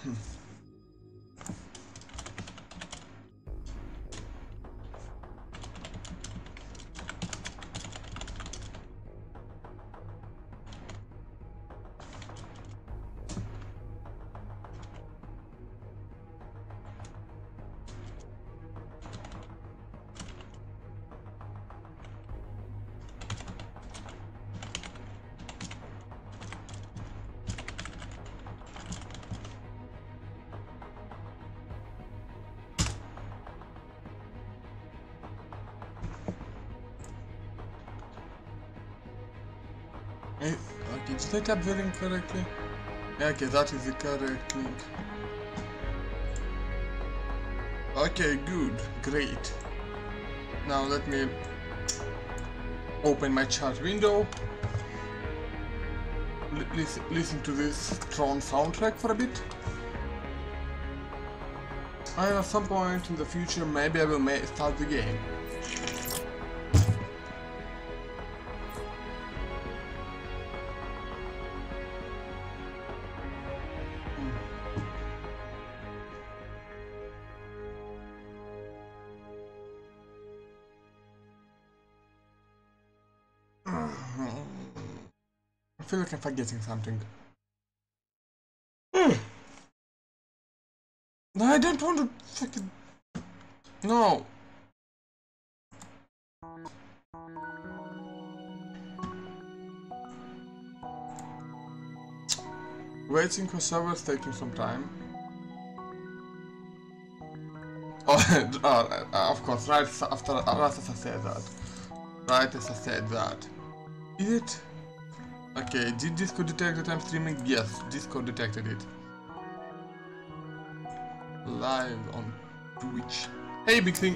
Okay, did I tap the link correctly? Yeah, okay, that is the correct link. Okay, good, great. Now let me open my chat window. Listen to this Tron soundtrack for a bit. And at some point in the future, maybe I will start the game. I feel like I'm forgetting something. No, I don't want to fucking... No. Waiting for servers taking some time. Oh, of course, right as I said that. Right as I said that. Is it? Okay, did Discord detect that I'm streaming? Yes, Discord detected it. Live on Twitch. Hey, big thing!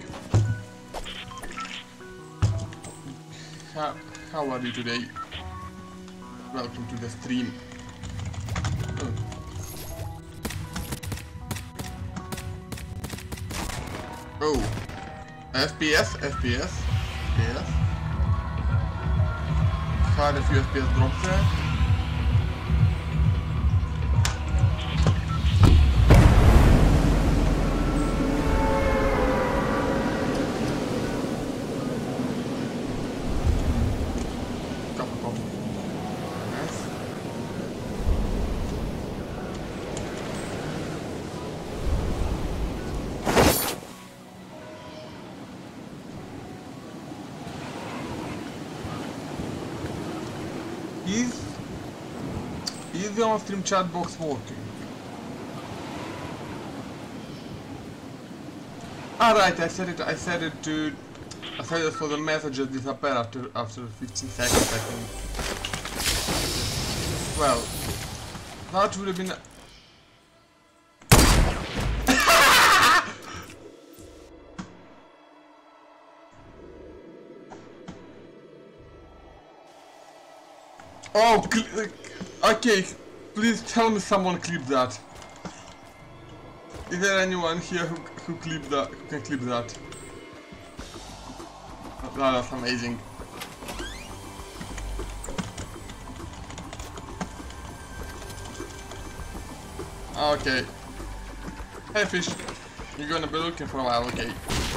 How are you today? Welcome to the stream. Oh. FPS. Had a few FPS drops there. Is the on-stream chat box working? Alright, I said it for the messages disappear after 15 seconds, I think. Well, that would have been... Oh, okay, please tell me someone clipped that. Is there anyone here who can clip that? Oh, that's amazing. Okay. Hey fish, you're gonna be looking for a while, okay.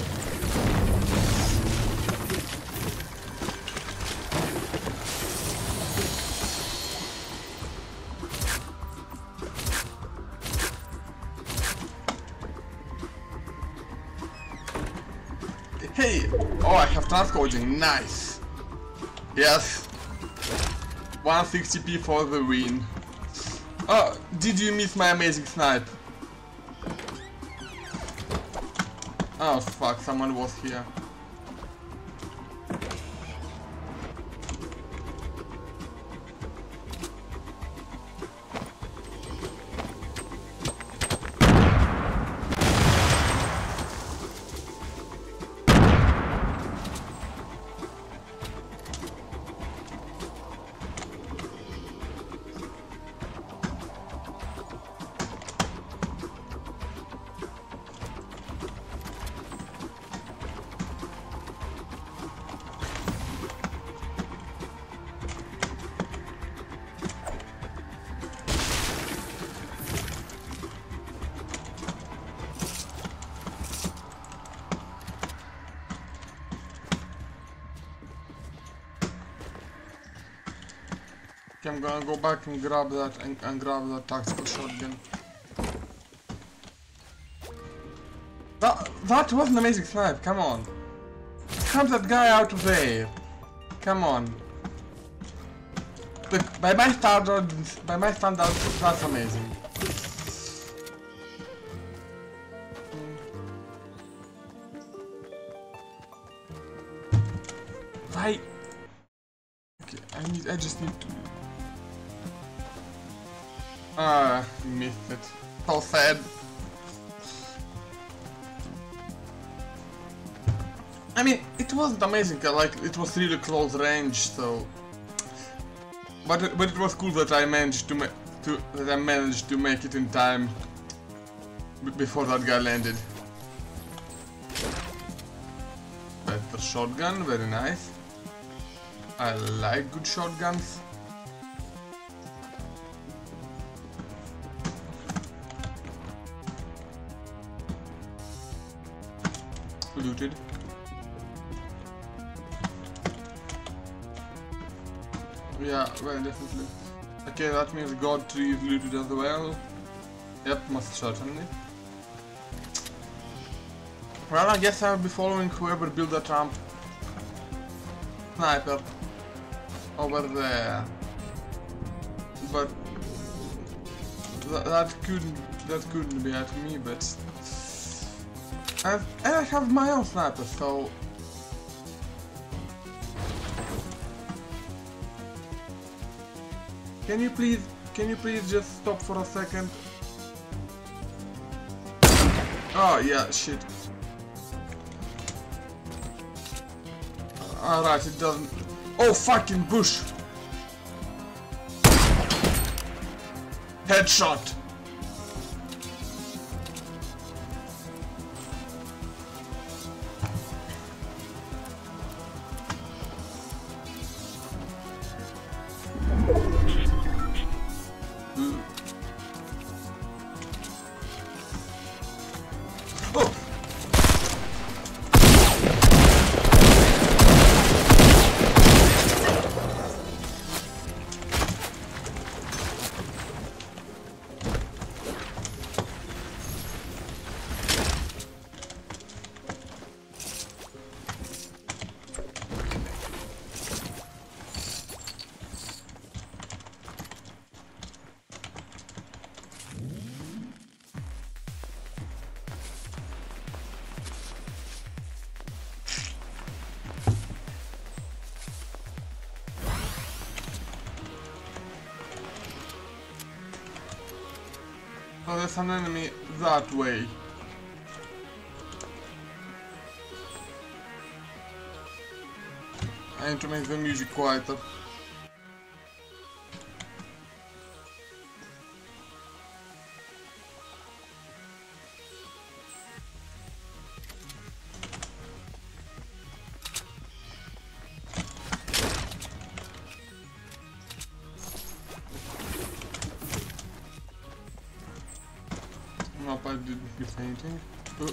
Hey! Oh, I have transcoding, nice! Yes! 160p for the win. Oh, did you miss my amazing snipe? Oh fuck, someone was here. Okay, I'm gonna go back and grab that and grab that tactical shotgun. That was an amazing snipe, come on. Camp that guy out of there. Come on. Look, by my standards, that's amazing. Why? Okay, I just need to. Missed it. So sad. I mean, it wasn't amazing. Like it was really close range, so. But it was cool that I managed to make it in time before that guy landed. Better shotgun, very nice. I like good shotguns. Looted. Yeah, well, definitely. Okay, that means God tree is looted as well. Yep, most certainly. Well, I guess I'll be following whoever built that ramp. Sniper. Over there. But that couldn't be at me, but and I have my own sniper, so can you please just stop for a second? Oh yeah, shit. Alright, it doesn't. Oh, fucking bush! Headshot! Oh! Oh, there's an enemy that way. I need to make the music quieter. Nope, I didn't hit anything. Oh.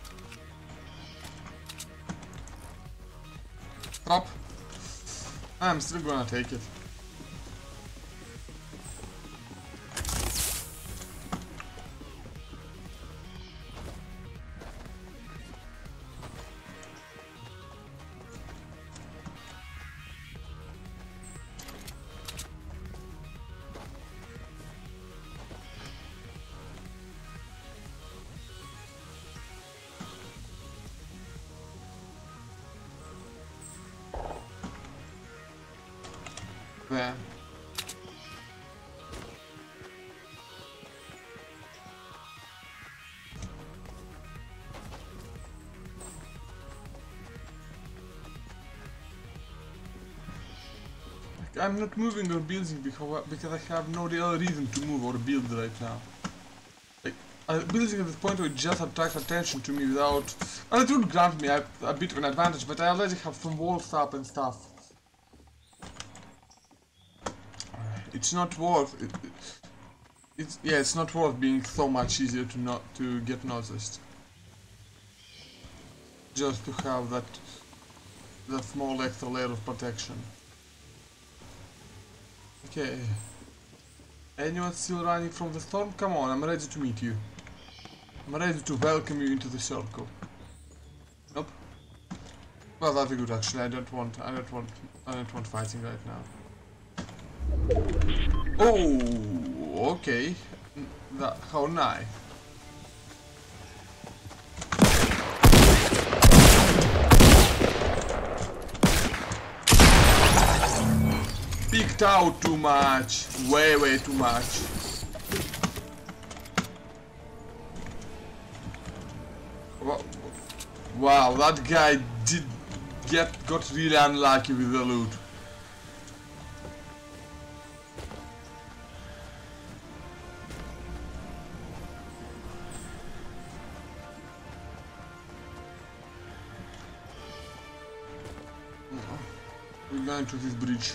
Drop. I'm still gonna take it. There. I'm not moving or building because I have no real reason to move or build right now. Like, building at this point would just attract attention to me without. Well, it would grant me a bit of an advantage, but I already have some walls up and stuff. It's not worth it. It's not worth being so much easier to get noticed. Just to have that small extra layer of protection. Okay. Anyone still running from the storm? Come on, I'm ready to meet you. I'm ready to welcome you into the circle. Nope. Well, that's good actually. I don't want fighting right now. Oh, okay. How nice. Peeked out too much. Way too much. Wow, that guy got really unlucky with the loot. We're going to this bridge.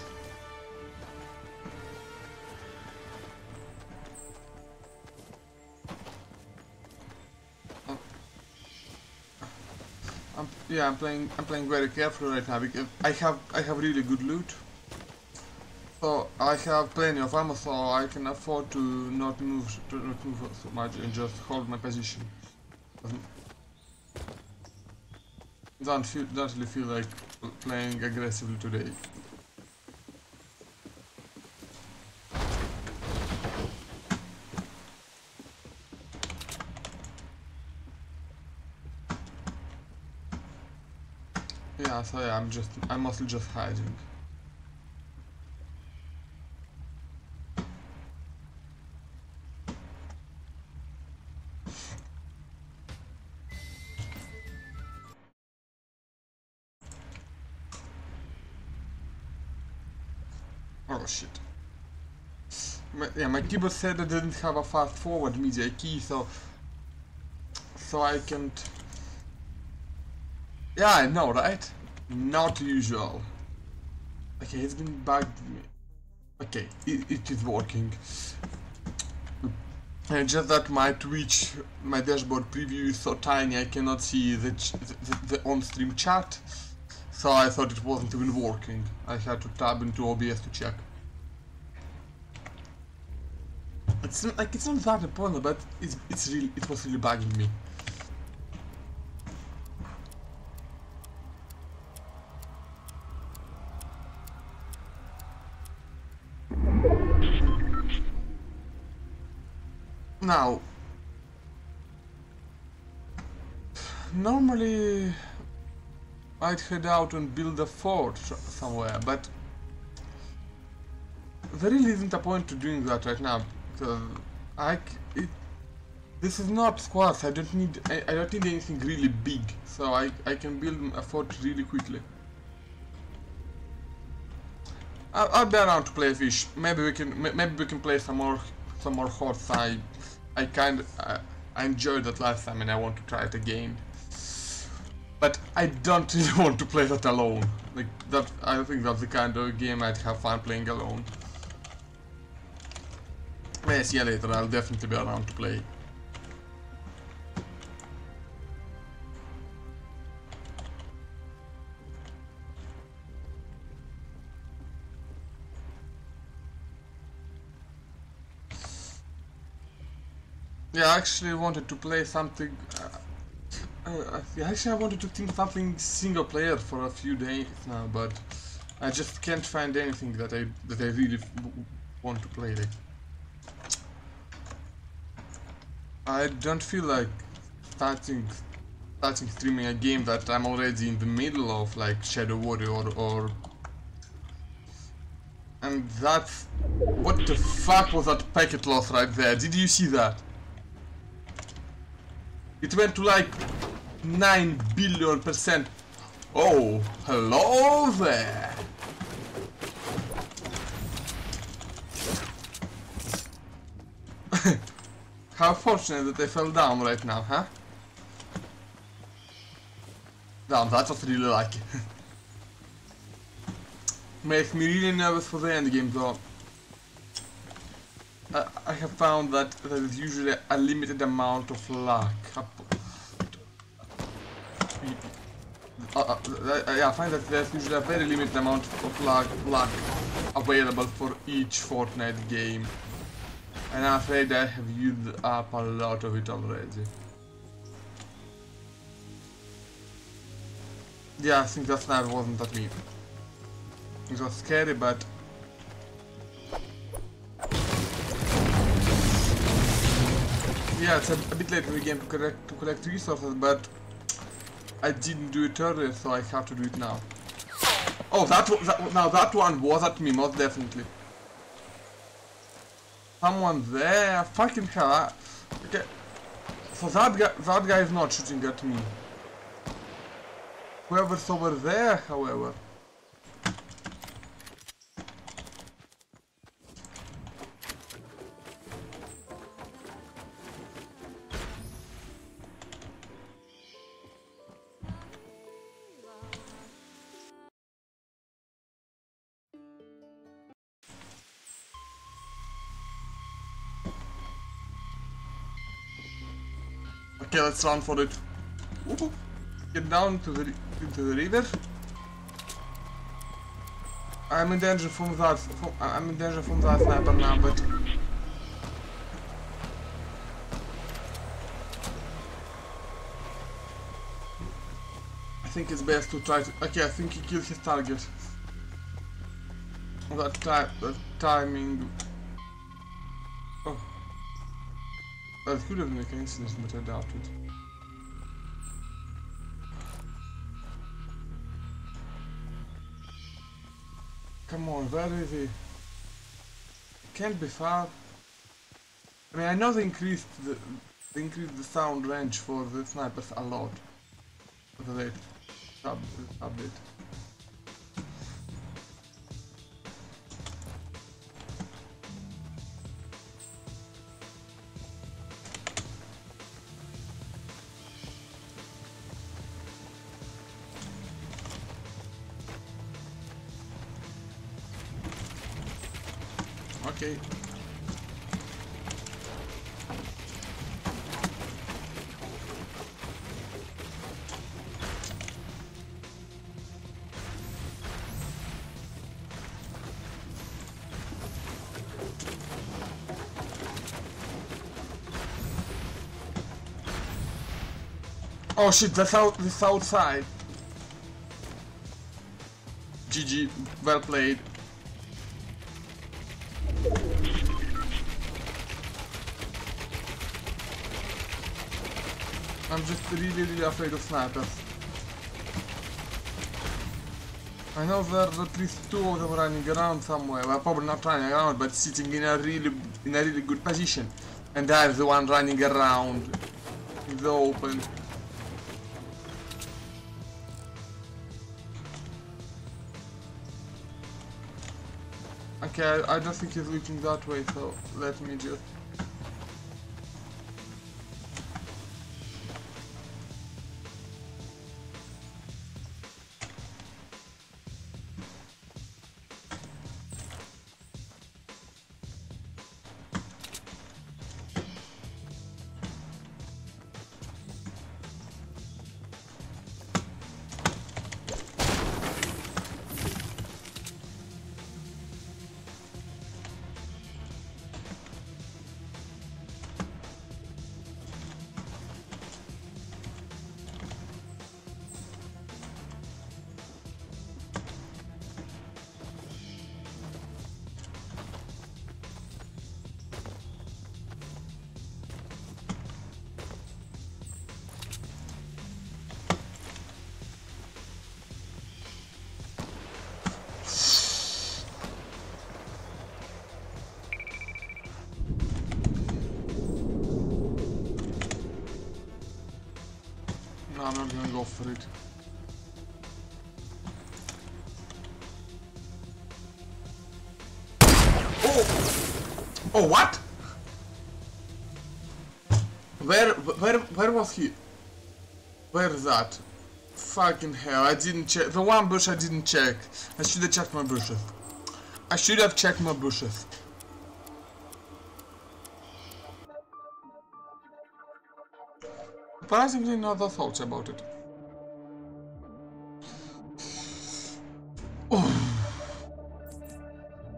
I'm playing very carefully right now because I have really good loot. So I have plenty of ammo, so I can afford to not move so much and just hold my position. Don't really feel like playing aggressively today. Yeah, so yeah, I'm mostly just hiding. Oh shit. My keyboard said I didn't have a fast forward media key, so I can't. Yeah, I know, right? Not usual. Okay, it's been bugged me. Okay, it is working. And just that my dashboard preview is so tiny I cannot see the on-stream chat. So I thought it wasn't even working. I had to tab into OBS to check. It's not that important, but it was really bugging me. Now, normally I'd head out and build a fort somewhere, but there really isn't a point to doing that right now because this is not squads. I don't need anything really big, so I can build a fort really quickly. I'll be around to play fish. Maybe we can play some more horse. I enjoyed that last time and I want to try it again. But I don't really want to play that alone. Like that, I think that's the kind of game I'd have fun playing alone. Yeah, see you later. I'll definitely be around to play. Yeah, I actually wanted to play something. Actually, I wanted to think something single player for a few days now, but I just can't find anything that I really want to play. Like, I don't feel like starting streaming a game that I'm already in the middle of, like Shadow Warrior or. And that's. What the fuck was that packet loss right there? Did you see that? It went to like 9 billion%. Oh, hello there. How fortunate that I fell down right now, huh? Damn, that was really lucky. Makes me really nervous for the end game though. I have found that there is usually a limited amount of luck. I find that there's usually a very limited amount of luck available for each Fortnite game. And I'm afraid I have used up a lot of it already. Yeah, I think that sniper wasn't at me. It was scary, but... Yeah, it's a bit late in the game to collect resources, but... I didn't do it earlier, so I have to do it now. Oh, now that one was at me, most definitely. Someone there, fucking hell. Okay, so that guy is not shooting at me. Whoever's over there, however. Okay, let's run for it. Ooh, get down to into the river. I'm in danger from that. I'm in danger from that sniper now, but I think it's best to try to. Okay, I think he killed his target. That timing. Oh, that could have been a coincidence, but I doubt it. Come on, where is he? Can't be far. I mean, I know they increased the sound range for the snipers a lot. For the late update. Okay. Oh shit, that's outside. GG, well played. I'm just really afraid of snipers. I know there are at least two of them running around somewhere. Well, probably not running around, but sitting in a really good position. And there's the one running around in the open. Okay, I don't think he's looking that way, so let me just... No, I'm not gonna go for it. Oh! Oh, what? Where was he? Where is that? Fucking hell, I didn't check. The one bush I didn't check. I should have checked my bushes. I should have checked my bushes. Surprisingly not that thoughts about it. Oh.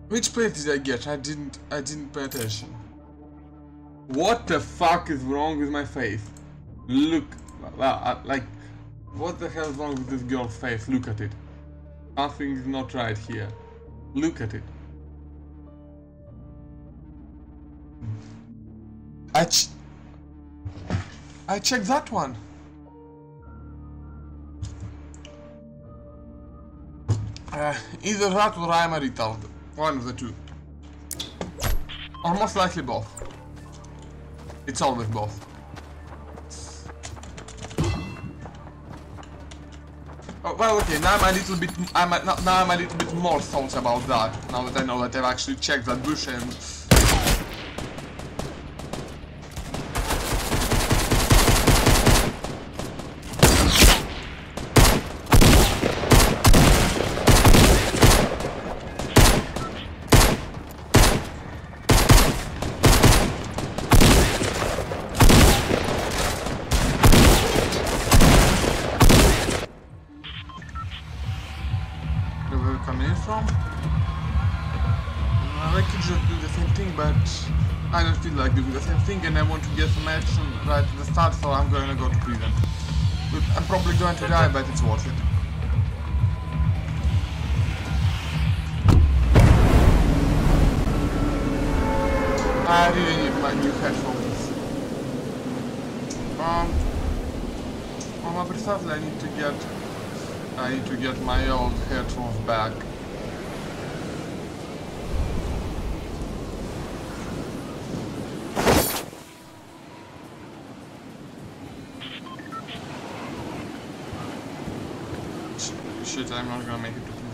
Which plate did I get? I didn't pay attention. What the fuck is wrong with my face? Look, like, what the hell is wrong with this girl's face? Look at it. Something is not right here. Look at it. I checked that one. Either that or I'm a retard. One of the two. Or most likely both. It's always both. Oh, well, okay. Now I'm a little bit. Now I'm a little bit more salty about that. Now that I know that I've actually checked that bush and. I don't feel like doing the same thing and I want to get some action right at the start, so I'm gonna go to prison. But I'm probably going to die, but it's worth it. I really need my new headphones. Well, precisely I need to get my old headphones back. Shit, I'm not gonna make it to prison.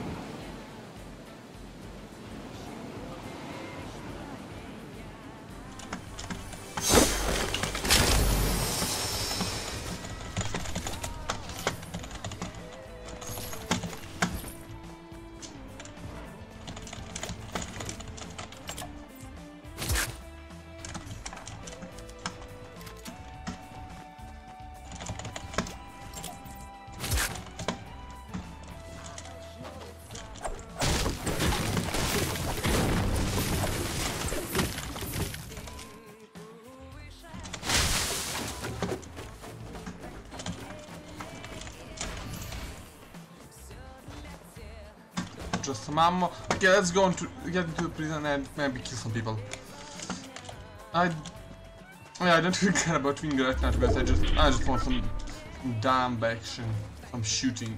Just some ammo. Okay, let's go get into the prison and maybe kill some people. I don't really care about winning right now, because I just want some damn action, some shooting.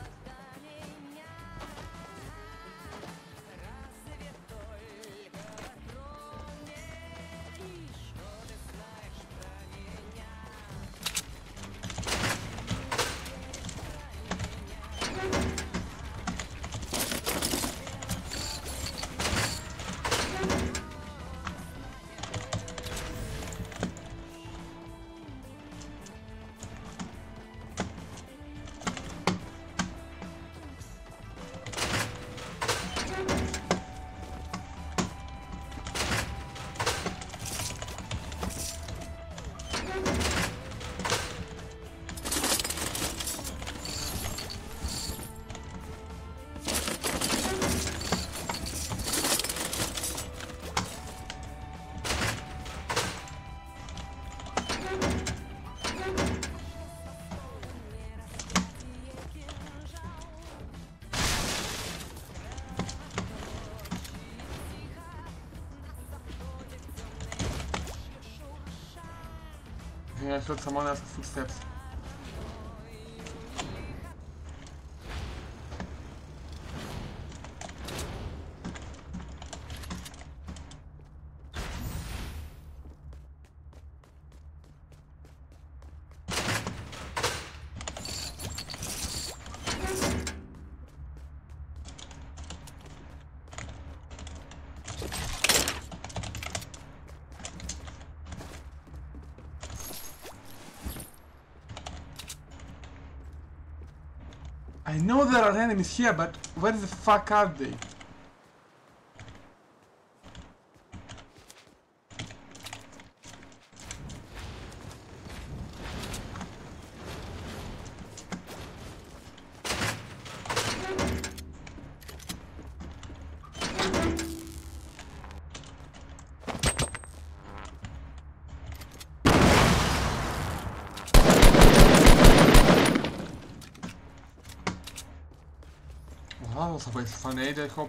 I heard someone else's footsteps. I know there are enemies here, but where the fuck are they? was a waste of an aid, I hope.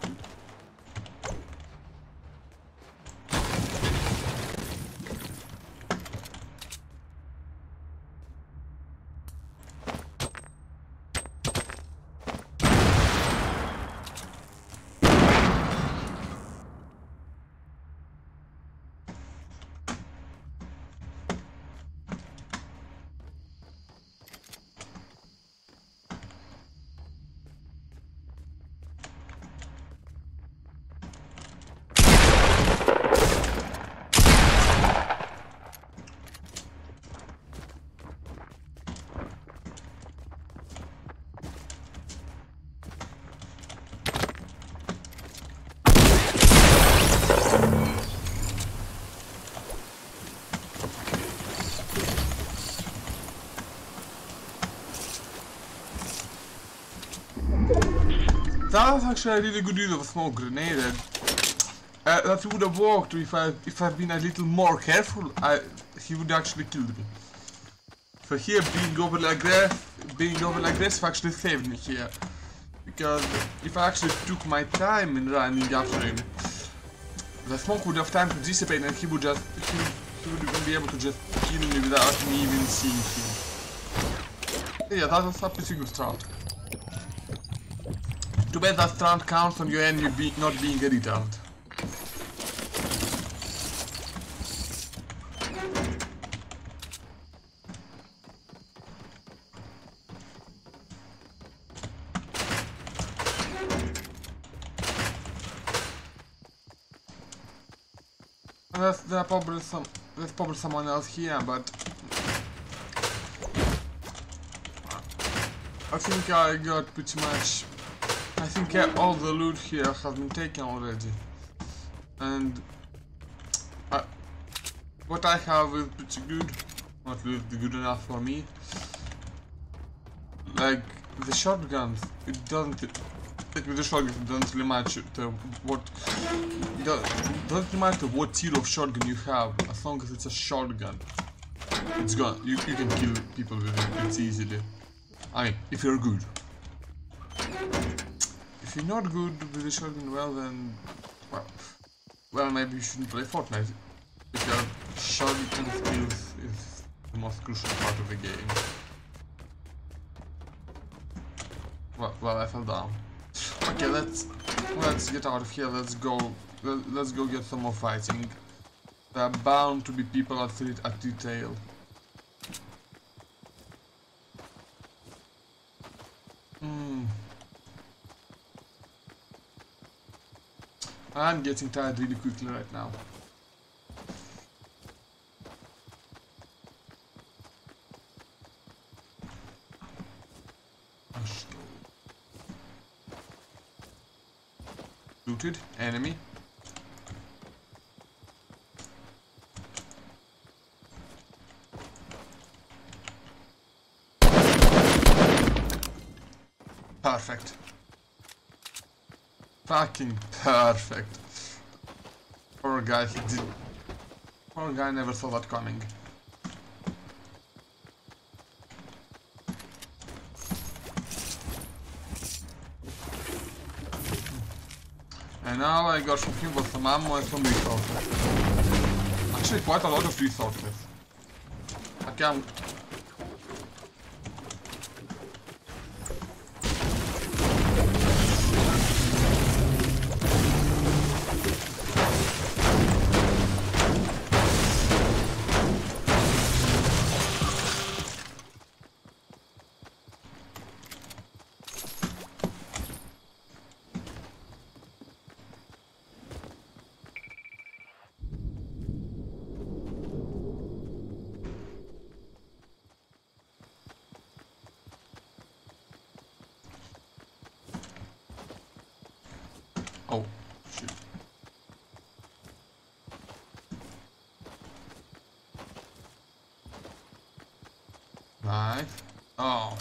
That was actually a really good use of a smoke grenade. That would have worked if I'd been a little more careful. He would actually killed me. So here, being overly aggressive actually saved me here. Because if I actually took my time in running after him, the smoke would have time to dissipate and he would be able to just kill me without me even seeing him. Yeah, that was a pretty good start. Too bad that round counts on your enemy not being a retard. There's probably someone else here, but I think I got pretty much. I think all the loot here has been taken already, and what I have is pretty good, not really good enough for me. Like the shotguns, it doesn't. Like with the shotgun, it doesn't really matter doesn't matter what tier of shotgun you have, as long as it's a shotgun. It's gone. You can kill people with it. It's easily. I mean, if you're good. If you're not good with the shotgun, well then, well maybe you shouldn't play Fortnite, because shotgun skills is the most crucial part of the game. Well, I fell down. Okay, let's get out of here. Let's go get some more fighting. There are bound to be people at retail. I'm getting tired really quickly right now. Looted, enemy. Perfect. Fucking perfect. Poor guy, Poor guy never saw that coming. And now I got from him was some ammo and some resources. Actually quite a lot of resources. Okay, oh, shit. Nice. Oh.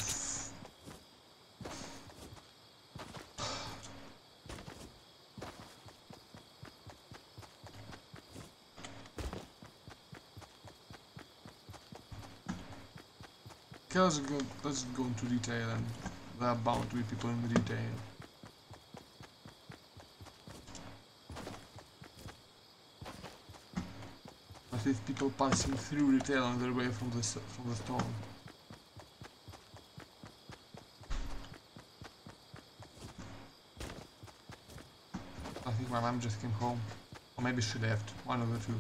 Okay, let's go into retail, and there are bound to be people in retail. with people passing through retail on their way from the storm. I think my mom just came home. Or maybe she left. One of the two.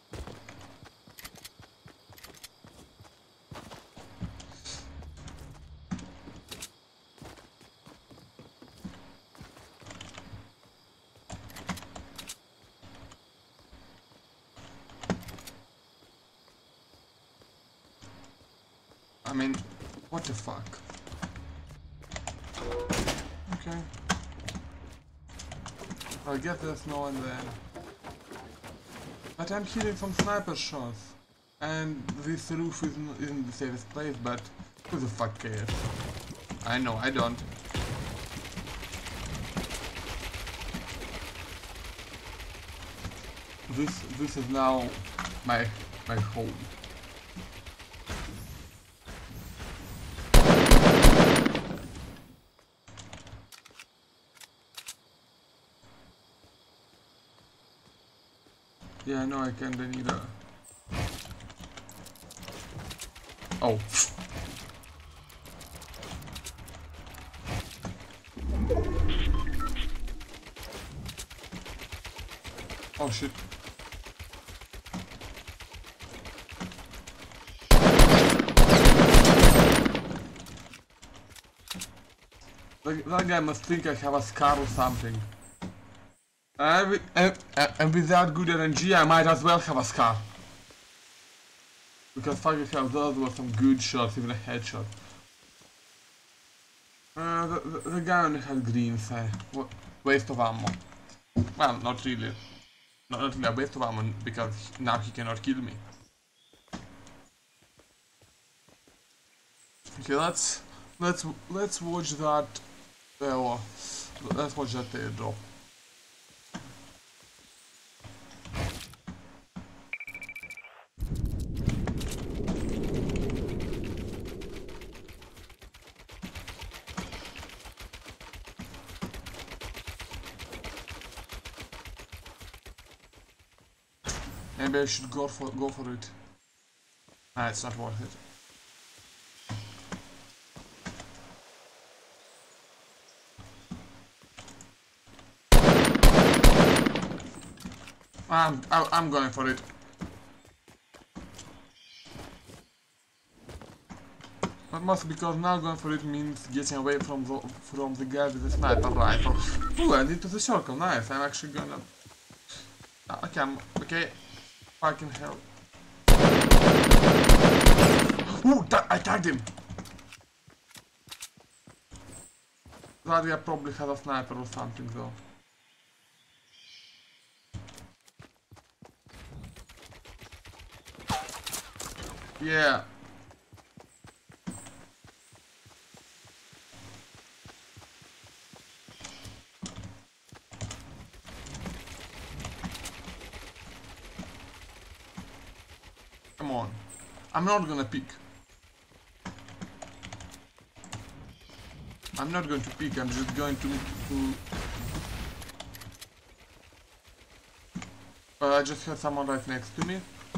I mean, what the fuck? Okay. I guess there's no one there. But I'm hearing some sniper shots. And this roof isn't the safest place, but who the fuck cares? I know, I don't. This is now my home. Yeah, no, I kinda need a... Oh. Oh shit. That guy must think I have a scar or something. And with that good RNG, I might as well have a scar. Because fucking hell, those were some good shots, even a headshot. The guy only had green, so waste of ammo. Well, not really. Not really a waste of ammo, because now he cannot kill me. Okay, let's watch that. Let's watch that drop. Maybe I should go for it. Ah, it's not worth it. I'm going for it. But mostly because now going for it means getting away from the guy with the sniper rifle. Ooh, I did to the circle. Nice. I'm actually gonna. Okay. Fucking hell. Ooh, I tagged him. That guy probably had a sniper or something though. Yeah. Come on. I'm not gonna peek. I'm not going to peek, I'm just going to... I just had someone right next to me.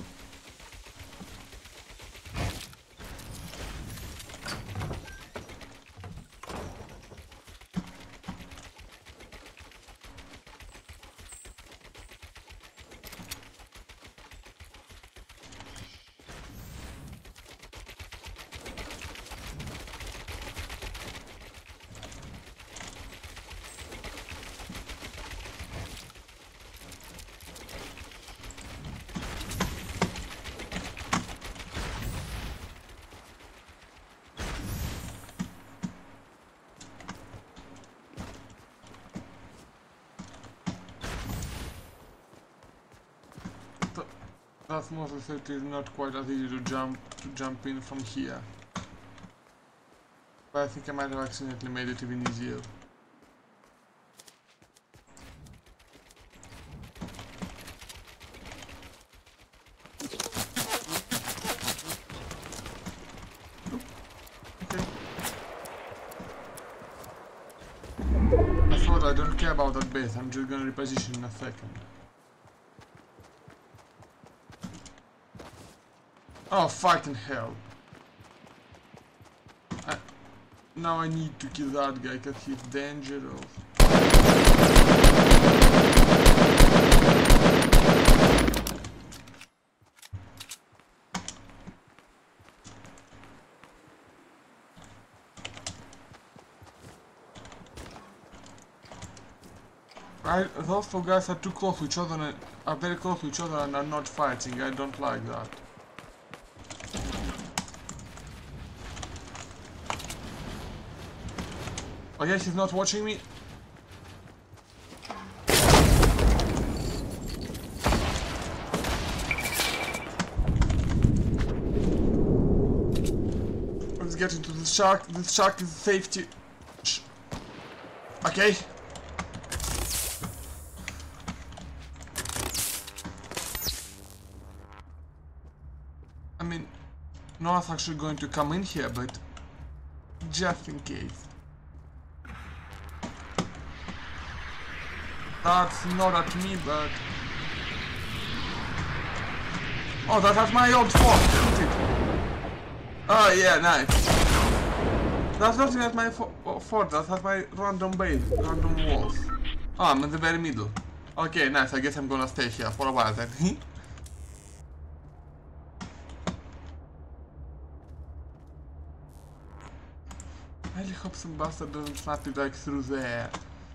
That's mostly it is not quite as easy to jump in from here. But I think I might have accidentally made it even easier. Okay. I thought I don't care about that base, I'm just gonna reposition in a second. Oh, fucking hell. Now I need to kill that guy because he's dangerous. Those two guys are too close to each other and are very close to each other and are not fighting. I don't like that. Oh yeah, he's not watching me. Let's get into this shark. This shark is safety. Okay. I mean, no one's actually going to come in here, but just in case. That's not at me, but... Oh, that has my old fort, isn't it? Oh yeah, nice. That's not even at my fort, that has my random base, random walls. Oh, I'm in the very middle. Okay, nice, I guess I'm gonna stay here for a while then. I really hope some bastard doesn't snap it like through there.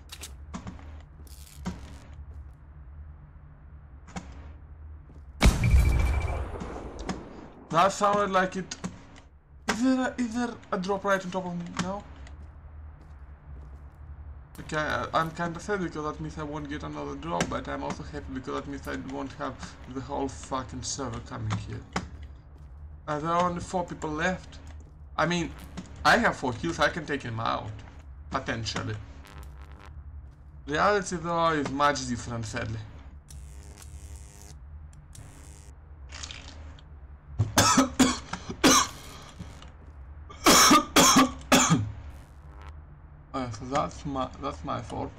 That sounded like it. Is there a drop right on top of me? No? Okay, I'm kinda sad because that means I won't get another drop, but I'm also happy because that means I won't have the whole fucking server coming here. There are only 4 people left. I mean, I have 4 kills, I can take him out. Potentially. Reality though is much different, sadly. So that's my fault.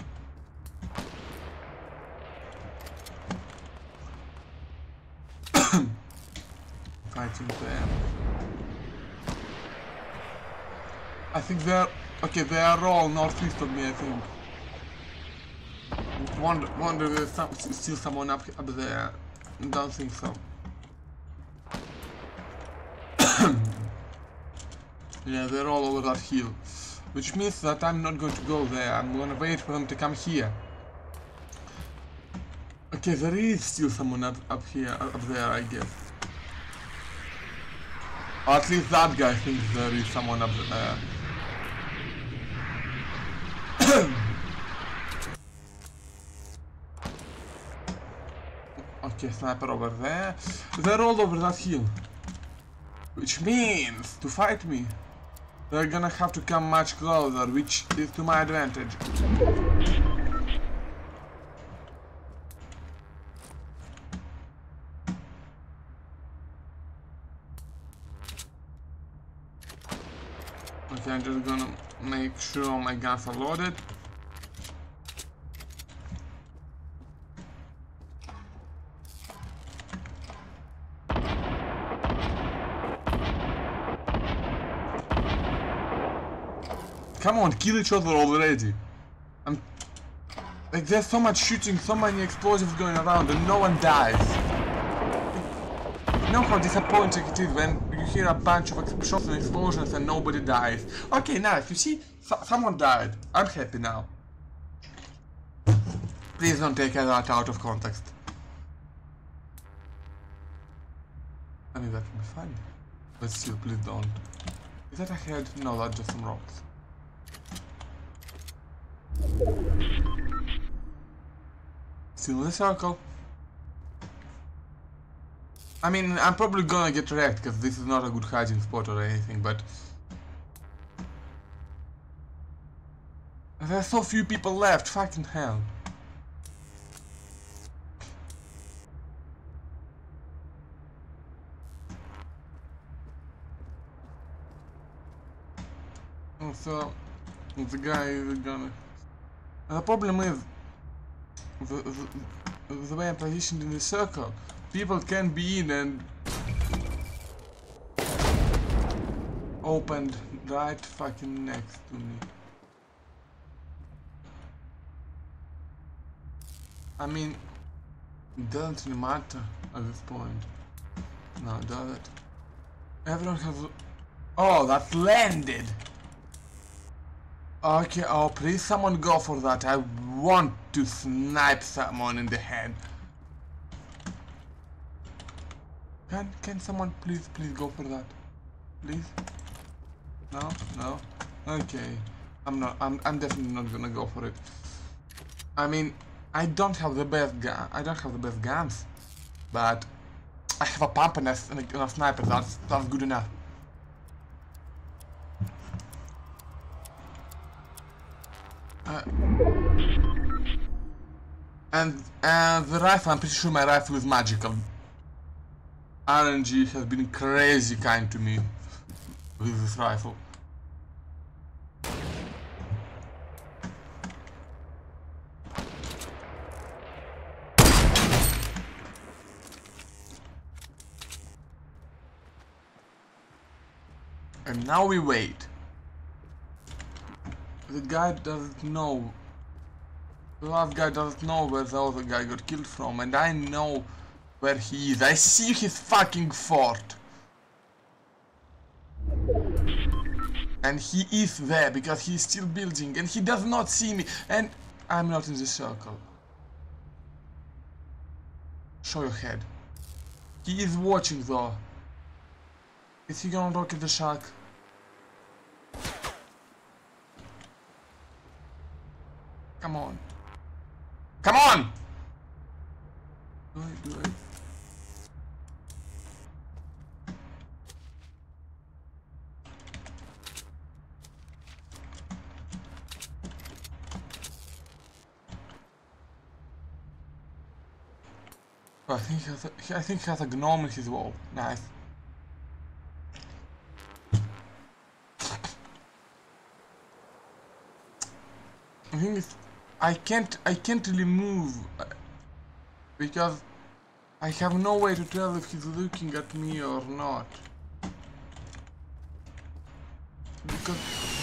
Fighting there. I think they're okay. They are all northeast of me. I think. Wonder if there's still someone up there. Don't think so. Yeah, they're all over that hill. Which means that I'm not going to go there, I'm gonna wait for them to come here. Okay, there is still someone up there, I guess. Or at least that guy thinks there is someone up there. Okay, sniper over there. They're all over that hill. Which means, to fight me, they're gonna have to come much closer, which is to my advantage. Okay, I'm just gonna make sure my guns are loaded. Come on, kill each other already. Like, there's so much shooting, so many explosives going around and no one dies. You know how disappointing it is when you hear a bunch of shots and explosions and nobody dies. Okay, nice, you see? Someone died. I'm happy now. Please don't take that out of context. I mean, that would be funny. But still, please don't. Is that a head? No, that's just some rocks. Still in the circle. I mean, I'm probably gonna get wrecked because this is not a good hiding spot or anything, but there are so few people left, fucking hell. So the guy is gonna. And the problem is the way I'm positioned in the circle. People can be in and opened right fucking next to me. I mean, it doesn't really matter at this point. No, does it? Everyone has... Oh, that landed! Okay, oh please someone go for that. I want to snipe someone in the head. Can someone please go for that? Please? No? No? Okay. I'm definitely not gonna go for it. I mean, I don't have the best guns, but I have a pump and a sniper. That's good enough. And the rifle, I'm pretty sure my rifle is magical. RNG has been crazy kind to me with this rifle. And now we wait. The guy doesn't know. The last guy doesn't know where the other guy got killed from, and I know where he is. I see his fucking fort. And he is there because he's still building and he does not see me, and I'm not in the circle. Show your head. He is watching though. Is he gonna rocket the shark? Come on. Come on! Do it. Oh, I think he has a gnome in his wall. Nice. The thing is, I can't really move because I have no way to tell if he's looking at me or not. Because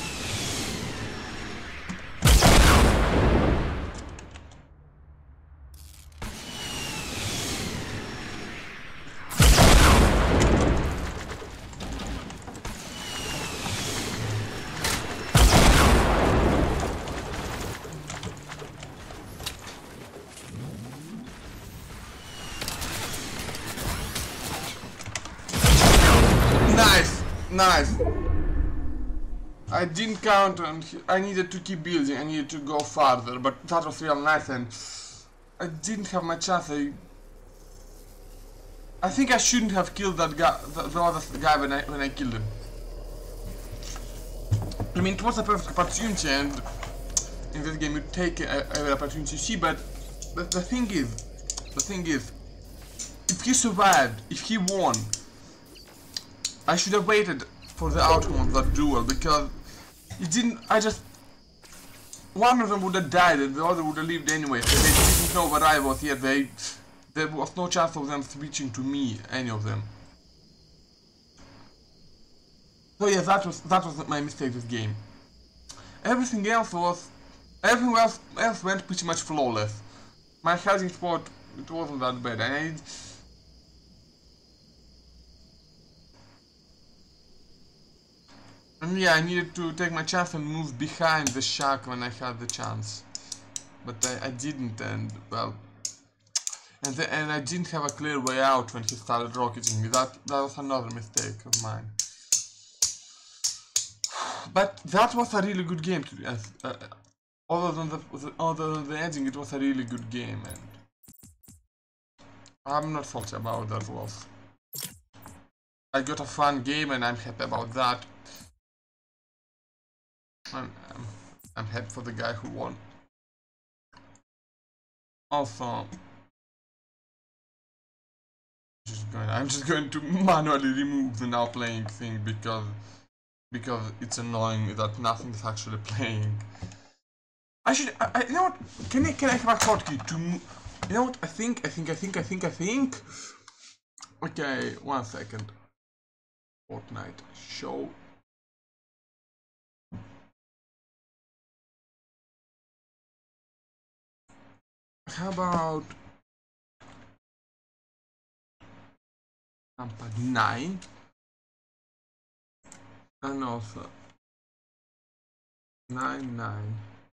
nice. I didn't count on. I needed to keep building. I needed to go farther, but that was real nice, and I didn't have my chance. I think I shouldn't have killed that guy, the other guy when I killed him. I mean, it was a perfect opportunity, and in this game you take every opportunity you see. But the thing is, if he survived, if he won, I should have waited for the outcome of that duel, because it didn't. One of them would have died and the other would have lived anyway. So they didn't know where I was yet. There was no chance of them switching to me, any of them. So yeah, that was my mistake this game. Everything else went pretty much flawless. My hiding spot, it wasn't that bad, and yeah, I needed to take my chance and move behind the shark when I had the chance. But I didn't, and well... And I didn't have a clear way out when he started rocketing me. That was another mistake of mine. But that was a really good game, to be honest. Other than the ending, it was a really good game, and I'm not salty about that loss. I got a fun game, and I'm happy about that. I'm happy for the guy who won. Also, I'm just going to manually remove the now playing thing because it's annoying that nothing is actually playing. You know what? Can I have a hotkey to? You know what? I think. Okay, 1 second. Fortnite show How about number 9 and also 9 9.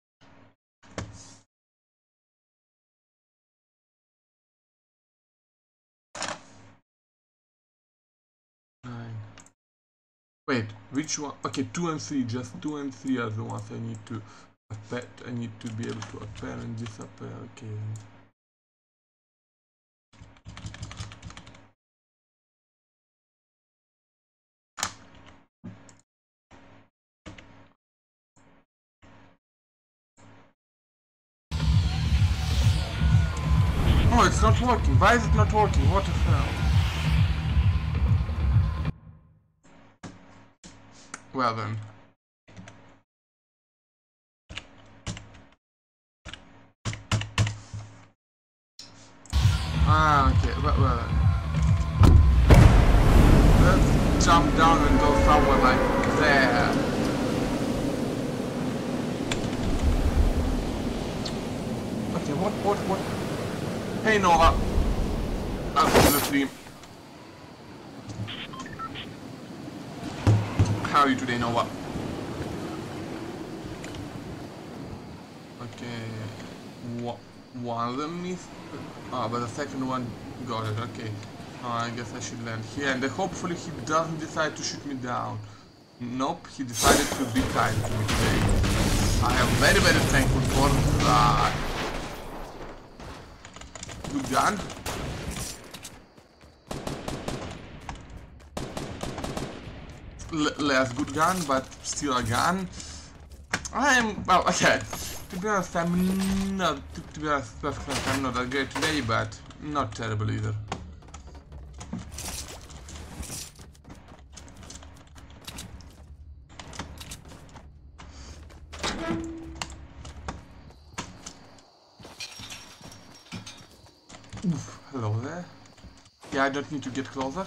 Wait, which one? Okay, 2 and 3, just 2 and 3 are the ones I need to appear. I need to be able to appear and disappear. Okay. Oh, it's not working. Why is it not working? What the hell? Well then. Ah, okay. Well then. Let's jump down and go somewhere like there. Okay, what? Hey Nova. That's the stream. How are you today, Nova? Okay. One of them missed. Oh, but the second one got it. Okay. Oh, I guess I should land here, and hopefully he doesn't decide to shoot me down. Nope, he decided to be kind to me today. I am very, very thankful for that. Good gun. Less good gun, but still a gun. Well, okay. To be honest, I'm not that great today, but not terrible either. Oof, hello there. Yeah, I don't need to get closer.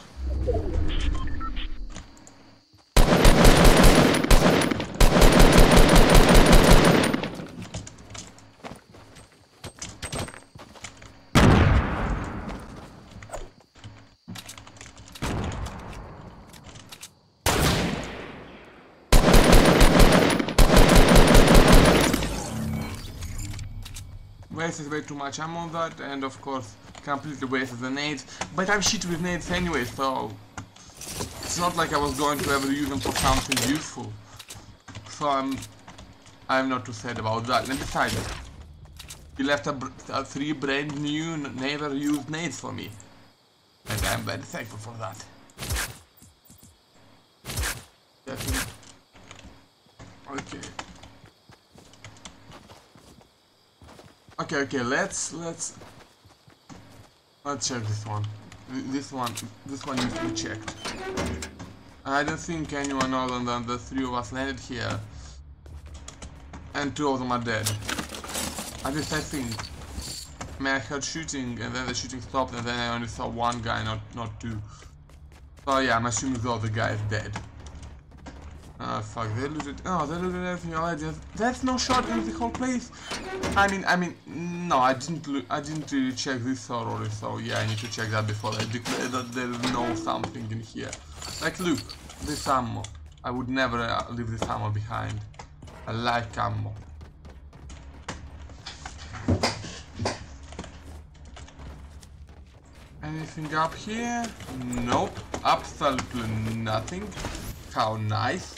Wasted way too much ammo on that, and of course completely wasted the nades, but I'm shit with nades anyway, so it's not like I was going to ever use them for something useful, so I'm not too sad about that. And besides, he left a 3 brand new never used nades for me, and I'm very thankful for that. Okay. Okay, let's check this one. This one needs to be checked. I don't think anyone other than the 3 of us landed here, and 2 of them are dead. At least I think. I mean, I heard shooting, and then the shooting stopped, and then I only saw 1 guy, not 2. So yeah, I'm assuming the other guy is dead. Fuck, they looted. Oh, they looted everything already. That's no shotgun in the whole place. I mean, no, I didn't really check this thoroughly, so yeah, I need to check that before I declare that there is no something in here. Like, look, this ammo. I would never leave this ammo behind. I like ammo. Anything up here? Nope, absolutely nothing. How nice.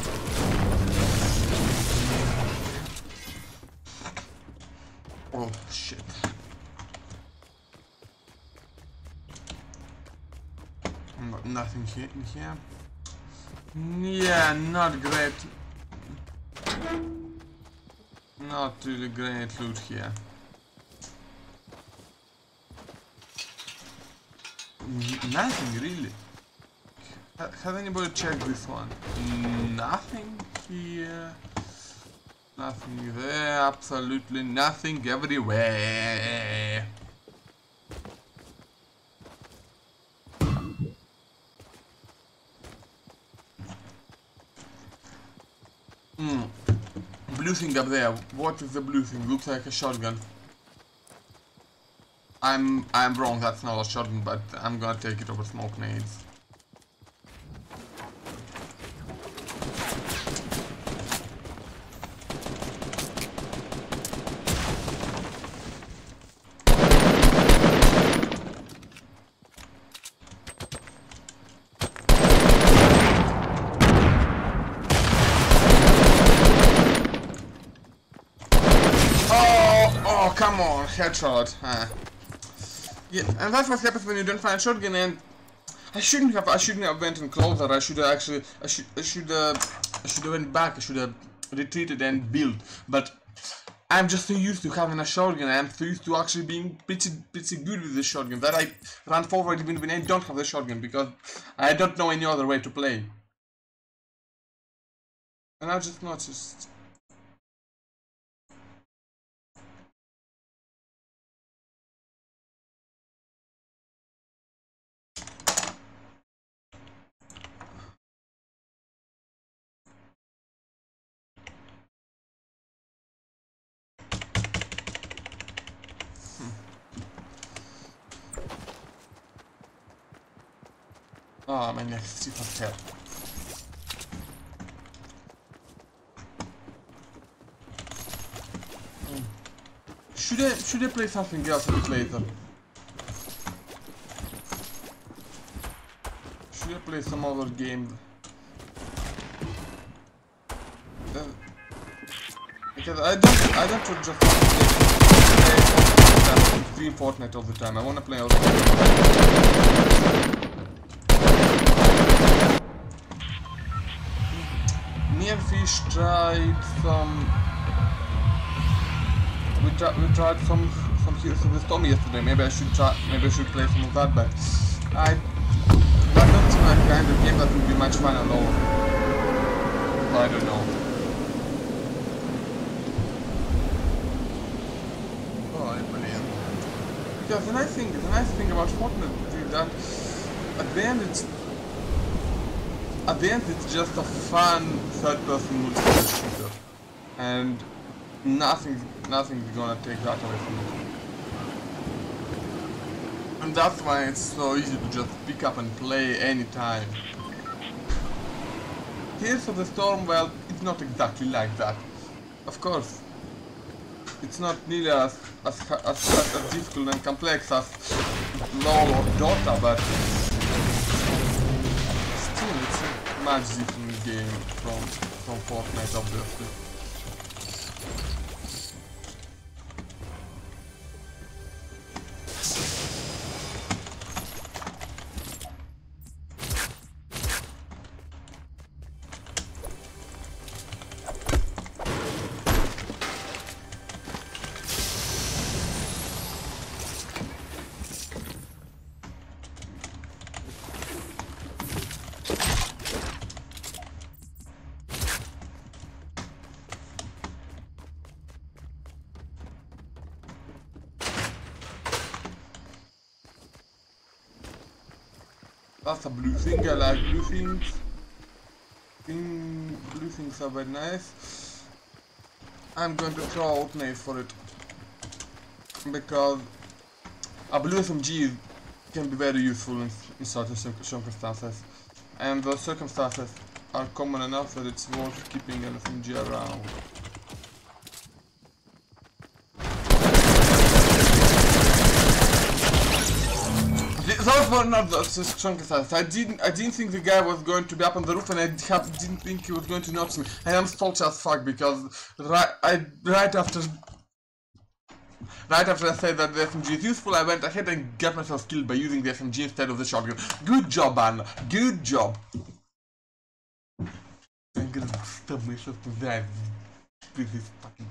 Oh shit. Nothing here in here. Yeah, not great. Not really great loot here. Nothing really. Has anybody checked this one? Nothing here. Nothing there. Absolutely nothing everywhere. Blue thing up there. What is the blue thing? Looks like a shotgun. I'm wrong, that's not a shotgun, but I'm gonna take it over smoke nades. Oh, come on, headshot. Yeah, and that's what happens when you don't find a shotgun. And I shouldn't have went in closer. I should have actually, I should have went back. I should have retreated and built. But I'm just so used to having a shotgun. I'm so used to actually being pretty good with the shotgun that I run forward even when I don't have the shotgun because I don't know any other way to play. And I just noticed. Oh, my neck is super fat. Should I play something else a bit later? Should I play some other game? Because I don't just play Fortnite all the time. I wanna play all the time. Me and Fish tried some. We tried some Heroes of the Storm yesterday. Maybe I should play some of that, but that doesn't seem like the kind of game that would be much fun at all. I don't know. Oh, brilliant. Because the nice thing about Fortnite is that at the end it's just a fun third-person multiplayer shooter, and nothing's gonna take that away from it. And that's why it's so easy to just pick up and play anytime. Heroes of the Storm, well, it's not exactly like that. Of course, it's not nearly as difficult and complex as LoL or Dota, but still it's a much different game from Fortnite, obviously. That's a blue thing, I like blue things. Blue things are very nice. I'm going to throw out nades for it. Because a blue SMG can be very useful in certain circumstances. And those circumstances are common enough that it's worth keeping an SMG around. Those were not the circumstances. I didn't think the guy was going to be up on the roof, and I didn't think he was going to notice me. I am salty as fuck because right after I said that the SMG is useful, I went ahead and got myself killed by using the SMG instead of the shotgun. Good job, Anna. Good job. I'm gonna stab myself to death with this fucking.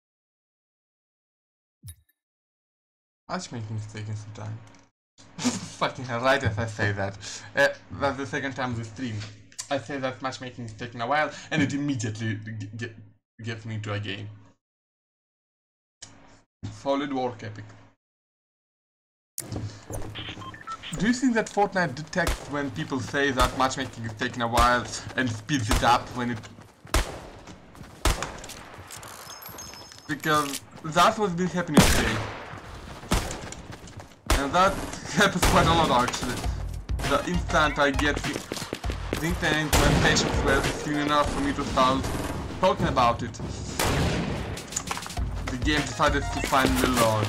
Matchmaking is taking some time. fucking hell, right as I say that. That's the second time this stream. I say that matchmaking is taking a while, and it immediately gets me into a game. Solid work, Epic. Do you think that Fortnite detects when people say that matchmaking is taking a while and speeds it up when it... Because that's what's been happening today. And that happens quite a lot actually. The instant I get the internet implementation were soon enough for me to start talking about it, the game decided to find me lord.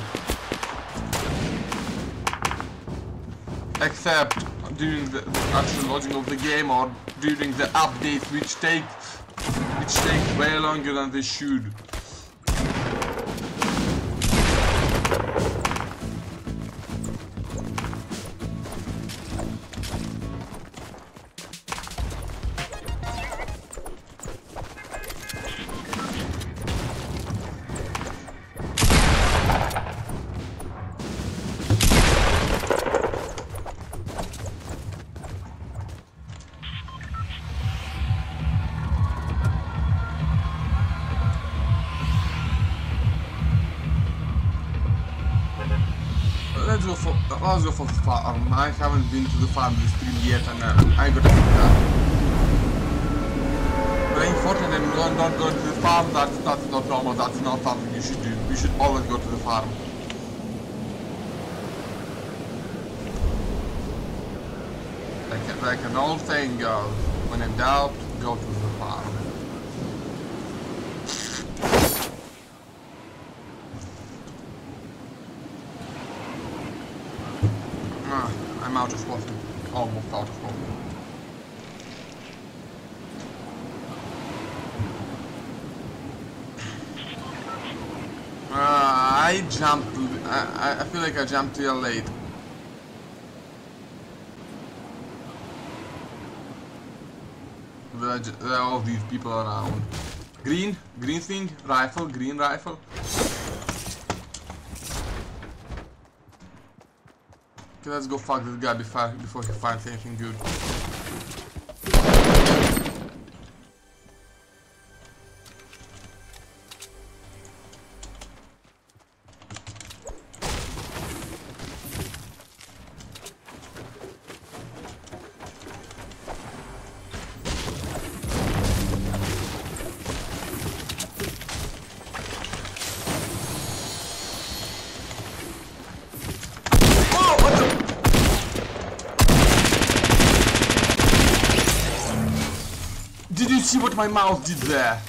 Except during the actual loading of the game or during the updates which take way longer than they should. Let's go for the farm. I haven't been to the farm this stream yet and I gotta do that. Playing Fortnite and not going to the farm, that's not normal, that's not something you should do. You should always go to the farm. Like an old saying goes, when in doubt, go to the farm. I'm out of water. Almost out of water. I jumped. I feel like I jumped real late. There are all these people around. Green thing, rifle, green rifle. Okay, let's go fuck this guy before he finds anything good. See what my mouse did there.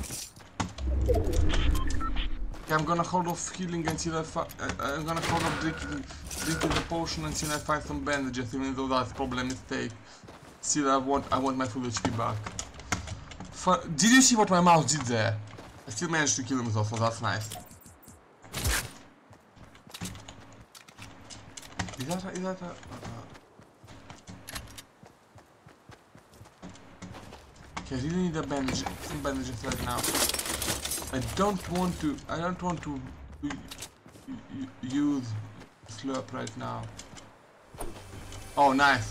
Okay, I'm gonna hold off healing until I'm gonna hold off drinking the potion until I find some bandages, even though that's probably a mistake. Still, I want my full HP back. Did you see what my mouse did there? I still managed to kill him though, so that's nice. Is that a Okay, I really need a bandage, some bandages right now. I don't want to use slurp right now. Oh, nice.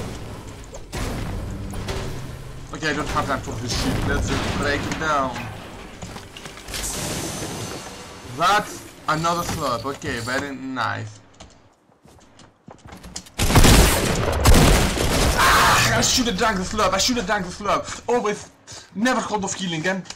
Okay, I don't have time for this shit. Let's just break it down. That's another slurp. Okay, very nice. I should have drank the slurp. Always, never hold off healing and...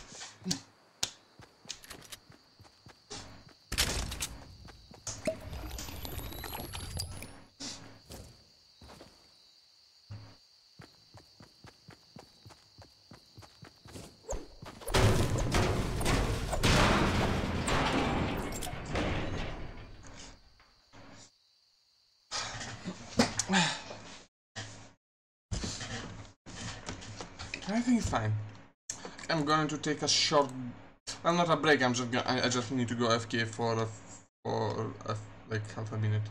I think it's fine. I'm going to take a short... Well, not a break, I just need to go AFK for like half a minute.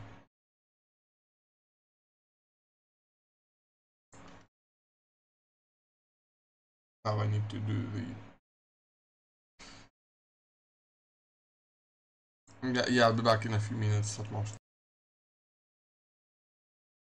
How I need to do the... Yeah, I'll be back in a few minutes at most.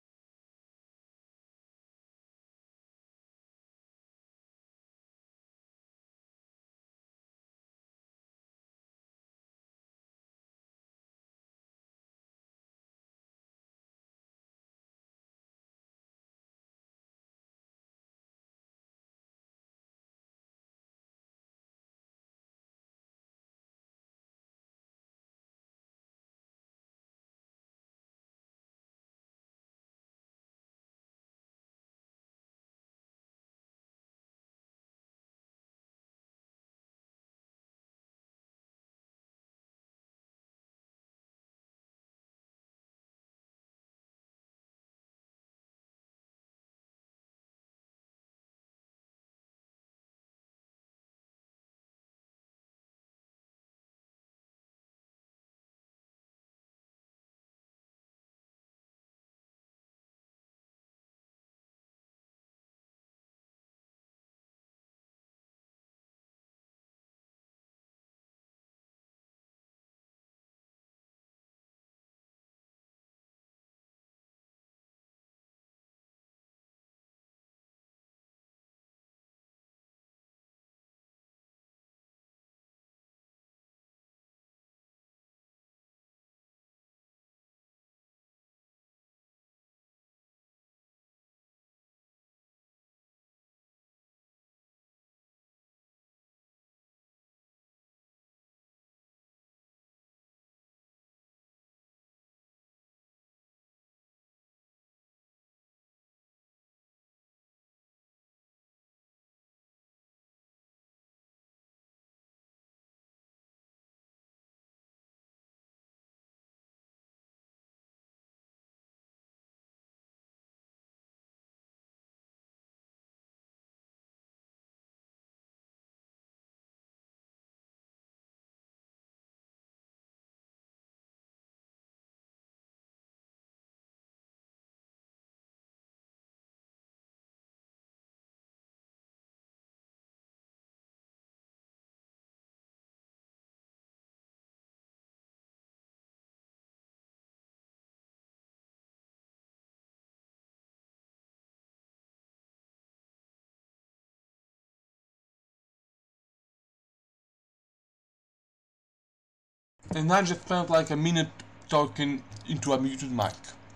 And I just spent like a minute talking into a muted mic.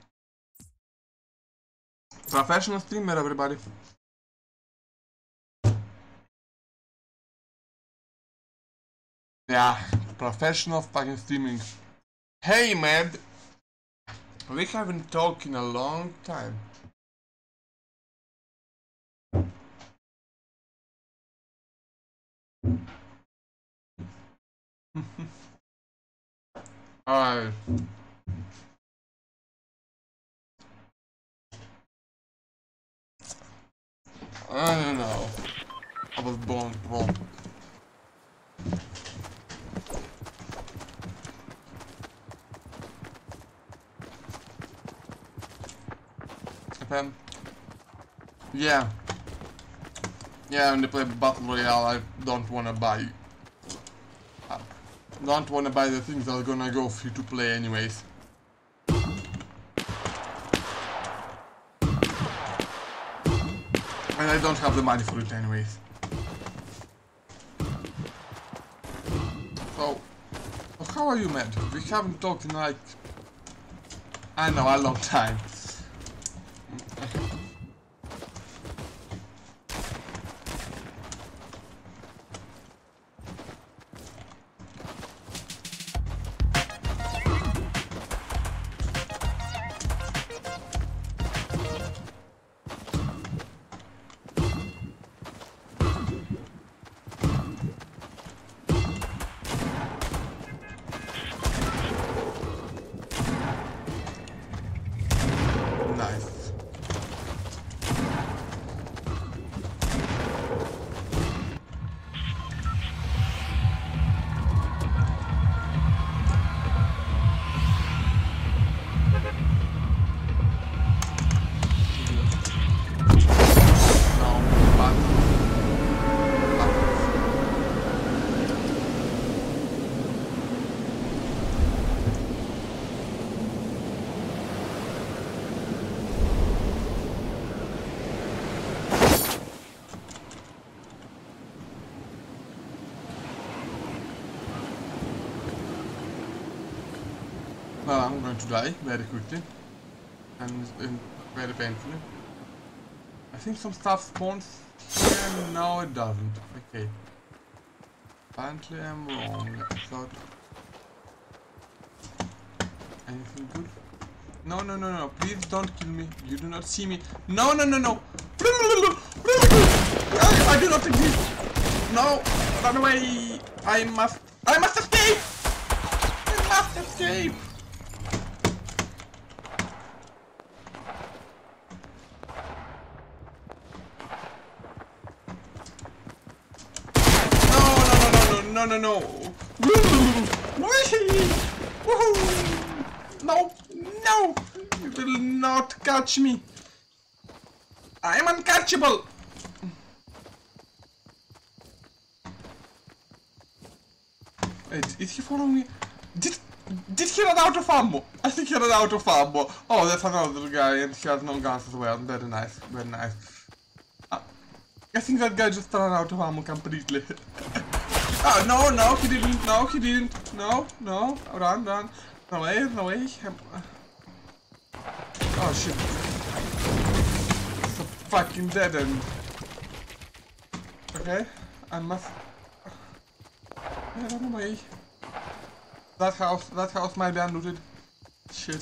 Professional streamer, everybody. Yeah, professional fucking streaming. Hey, man! We haven't talked in a long time. Alright. I don't know. I was born wrong. FM. Yeah. Yeah, when they play Battle Royale, I don't wanna buy. Don't wanna buy the things that are gonna go free to play anyways. And I don't have the money for it anyways. So how are you, man? We haven't talked in like, I know, a long time. Well, I'm going to die very quickly and very painfully. I think some stuff spawns here. No, it doesn't. Okay. Apparently I'm wrong. I thought... Anything good? No, no, no, no. Please don't kill me. You do not see me. No, no, no, no. I do not exist. No, run away. I must escape. I must escape. No, no, no. No, no. You will not catch me. I am uncatchable. Wait, is he following me? Did he run out of ammo? I think he ran out of ammo. Oh, that's another guy and he has no guns as well. Very nice, very nice. I think that guy just ran out of ammo completely. Oh, no, no, he didn't. No, he didn't. No, no. Run, run. Run away, run away. Oh, shit. It's a fucking dead end. Okay, I must... Yeah, run away. That house might be unlooted. Shit.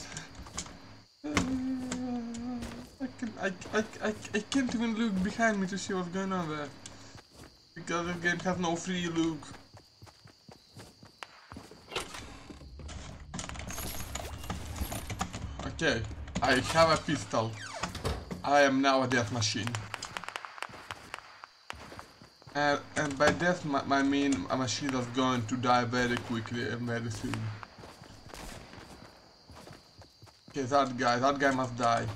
I can't even look behind me to see what's going on there. Because the game has no free look. Okay, I have a pistol. I am now a death machine. And by death I mean a machine that's going to die very quickly and very soon. Okay, that guy must die.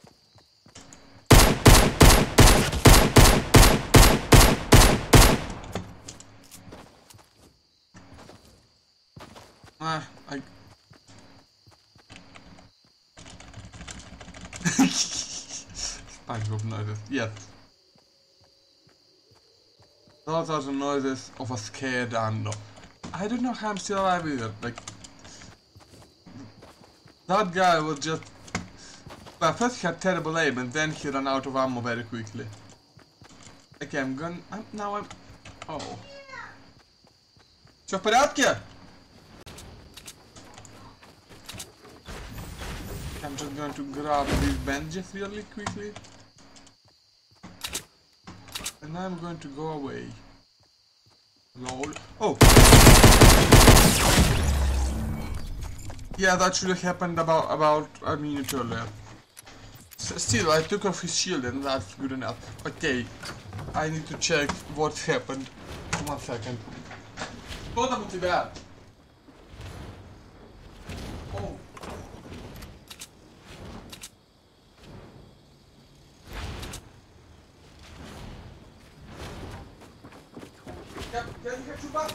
SpongeBob noises, yes. Those are the noises of a scared Ando. I don't know how I'm still alive either. Like, that guy was just... Well, first he had terrible aim and then he ran out of ammo very quickly. Okay, now I'm... Oh. Всё в порядке? I'm just going to grab these bandages really quickly. And I'm going to go away. Lol. Oh! Yeah, that should have happened about a minute earlier. Still, I took off his shield and that's good enough. Okay, I need to check what happened. 1 second. Что там у тебя? Oh. Я не хочу бабку.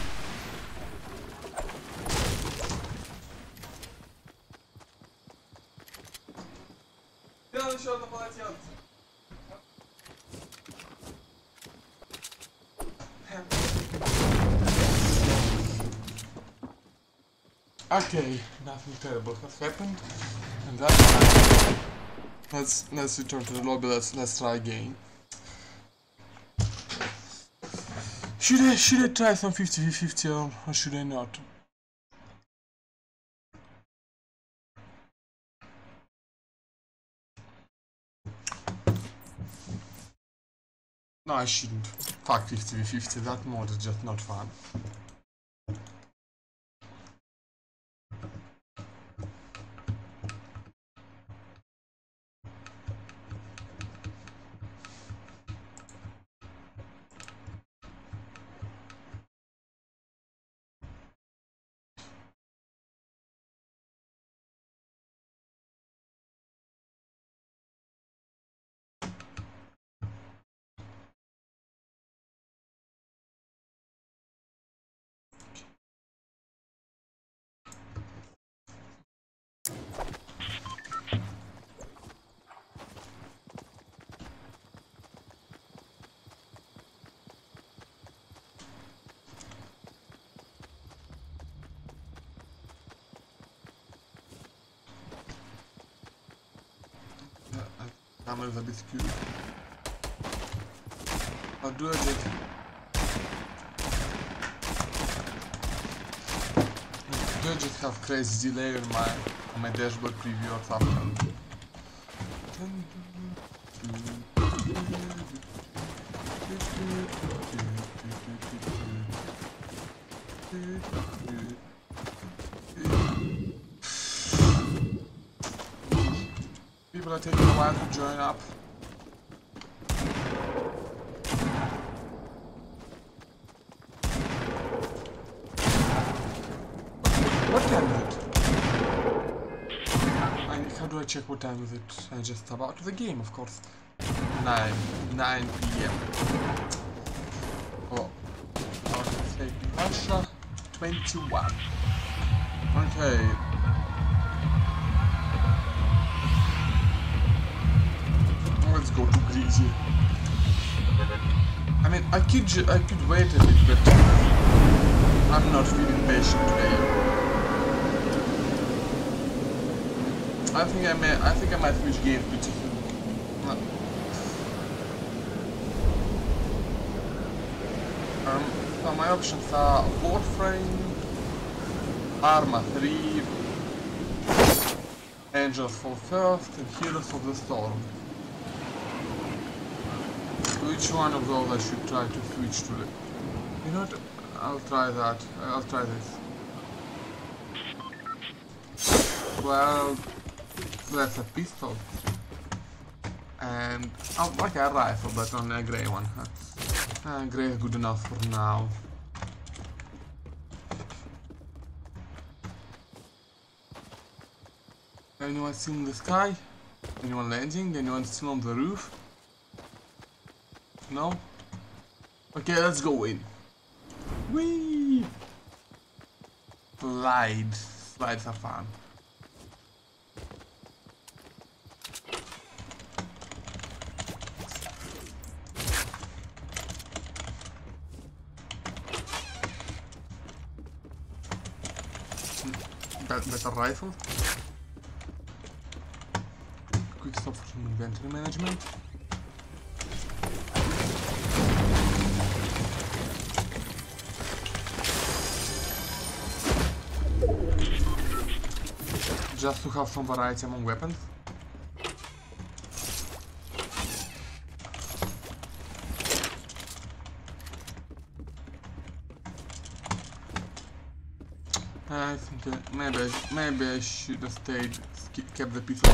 Сделал еще одно полотенце. Okay, nothing terrible has happened, and that's let's return to the lobby. Let's try again. Should I try some 50-50 or should I not? No, I shouldn't. Fuck 50-50. That mode is just not fun. Camera is a bit skewed. How do I get? Do I just have crazy delay on my dashboard preview or something? People are taking a while to join up. What time is it? How do I check what time is it? I just about the game, of course. 9 p.m. Oh, Russia 21. Okay. Let's go to Greasy. I mean, I could wait a bit, but I'm not feeling patient today. I think I might switch games pretty soon. So my options are Warframe, Arma 3, Angels Fall First, and Heroes of the Storm. Which one of those I should try to switch to? You know what? I'll try that. I'll try this. Well, that's a pistol. And like a rifle, but only a grey one. Grey is good enough for now. Anyone still in the sky? Anyone landing? Anyone still on the roof? No? Okay, let's go in. Whee! Slides are fun. better rifle. Quick stop for some inventory management. Just to have some variety among weapons. I think maybe I should have stayed, kept the pistol.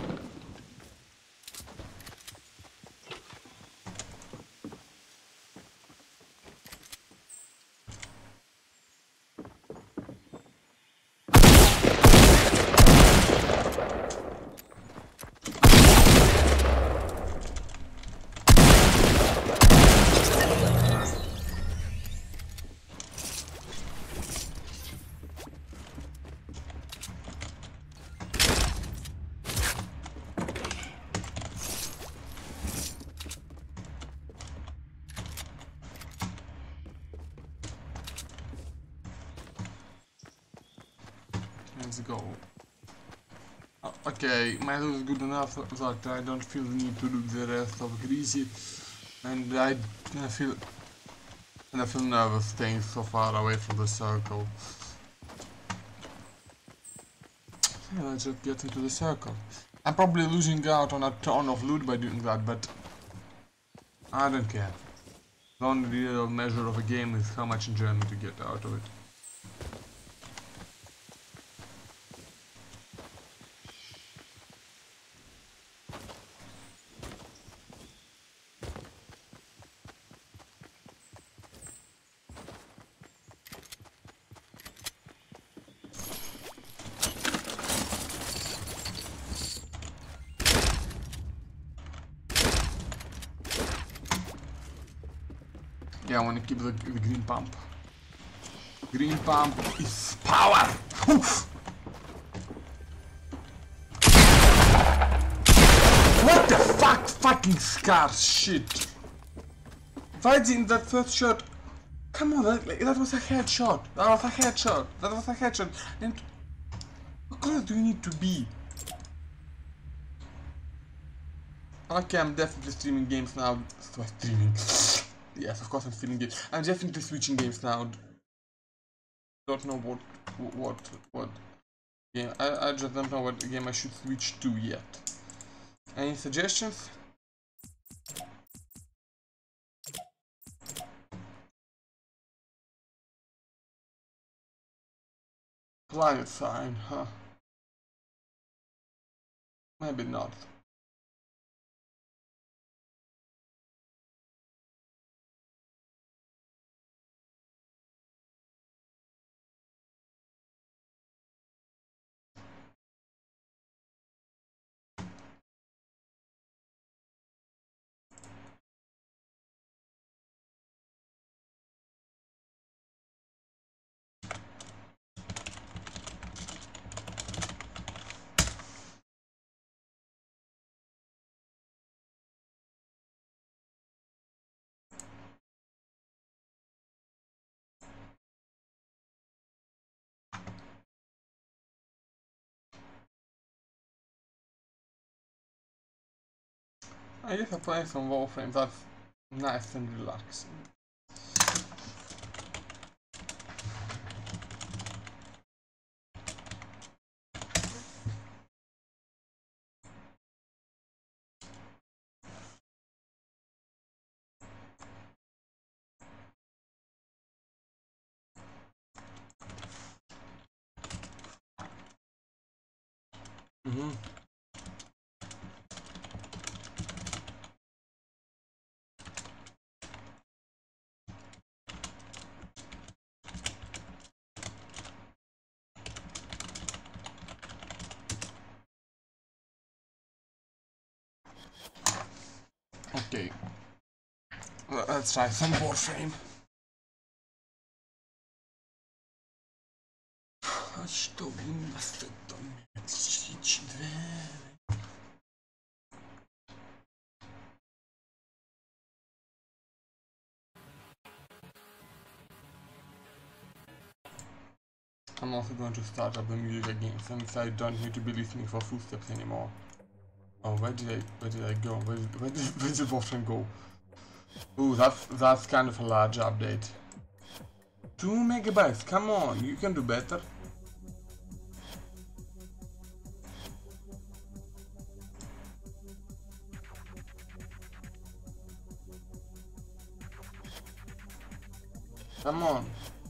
Let's go. Okay, my loot is good enough that I don't feel the need to do the rest of Greasy, and I feel nervous staying so far away from the circle. Yeah, let's just get into the circle. I'm probably losing out on a ton of loot by doing that, but I don't care. The only real measure of a game is how much enjoyment you get out of it. Yeah, I want to keep the green pump. Green pump is power! Oof. What the fuck? Fucking scars, shit! Fighting that first shot. Come on, that was a headshot. That was a headshot. That was a headshot. And what color do you need to be? Okay, I'm definitely streaming games now. Streaming. Yes, of course I'm streaming games. I'm definitely switching games now. Don't know what game. I just don't know what game I should switch to yet. Any suggestions? Planet sign, huh? Maybe not. I guess I'm playing some Warframe. That's nice and relaxing. Okay. Let's try some Warframe. А что у нас тут там? I'm also going to start up the music again since I don't need to be listening for footsteps anymore. Oh, where did I go? Where did the button go? Ooh, that's kind of a large update. 2 megabytes, come on, you can do better. Come on.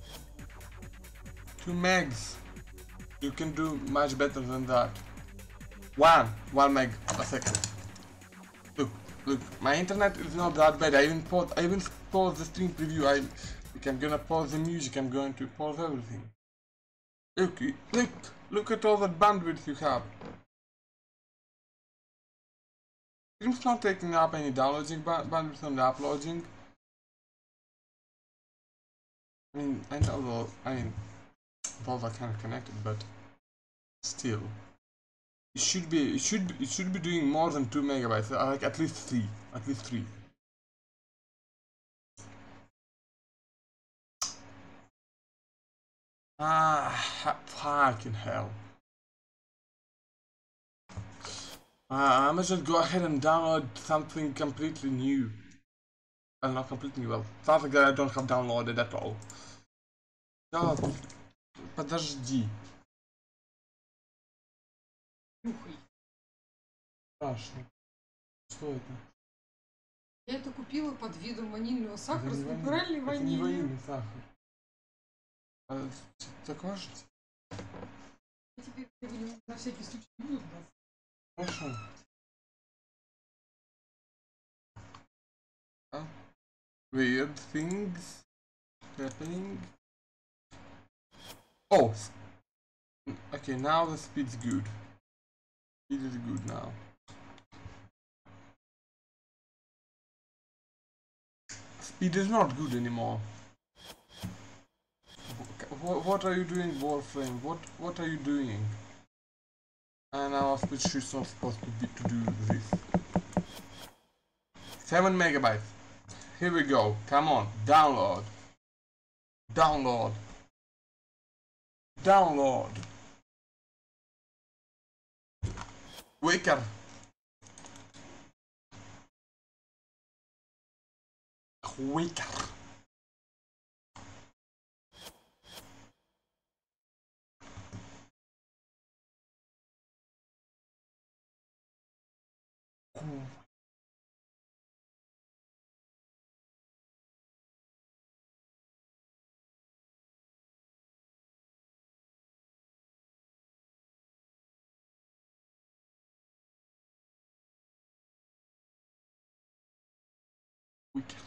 2 megs. You can do much better than that. 1 meg a second. Look, my internet is not that bad. I even paused the stream preview. I'm gonna pause the music. I'm going to pause everything. Look at all that bandwidth you have. Stream's not taking up any downloading bandwidth and uploading. I mean, I know though. I mean, both are kind of connected, but still, it should be doing more than 2 megabytes. Like at least 3. At least 3. Ah, fucking hell. I must just go ahead and download something completely new. Well, not completely new, well, something that I don't have downloaded at all. Да, подожди. Страшно. Что это? Я это купила под видом ванильного сахара с натуральной ванилью. Это не ванильный сахар. Так важно? Я теперь его на всякий случай буду брать. Хорошо. Weird things happening. Oh! Okay, now the speed's good. Speed is good now. Speed is not good anymore. What are you doing, Warframe? What are you doing? And our Switch is not supposed to do this. 7 megabytes. Here we go. Come on, download. Download. Download. Quicker. Quicker. Quicker.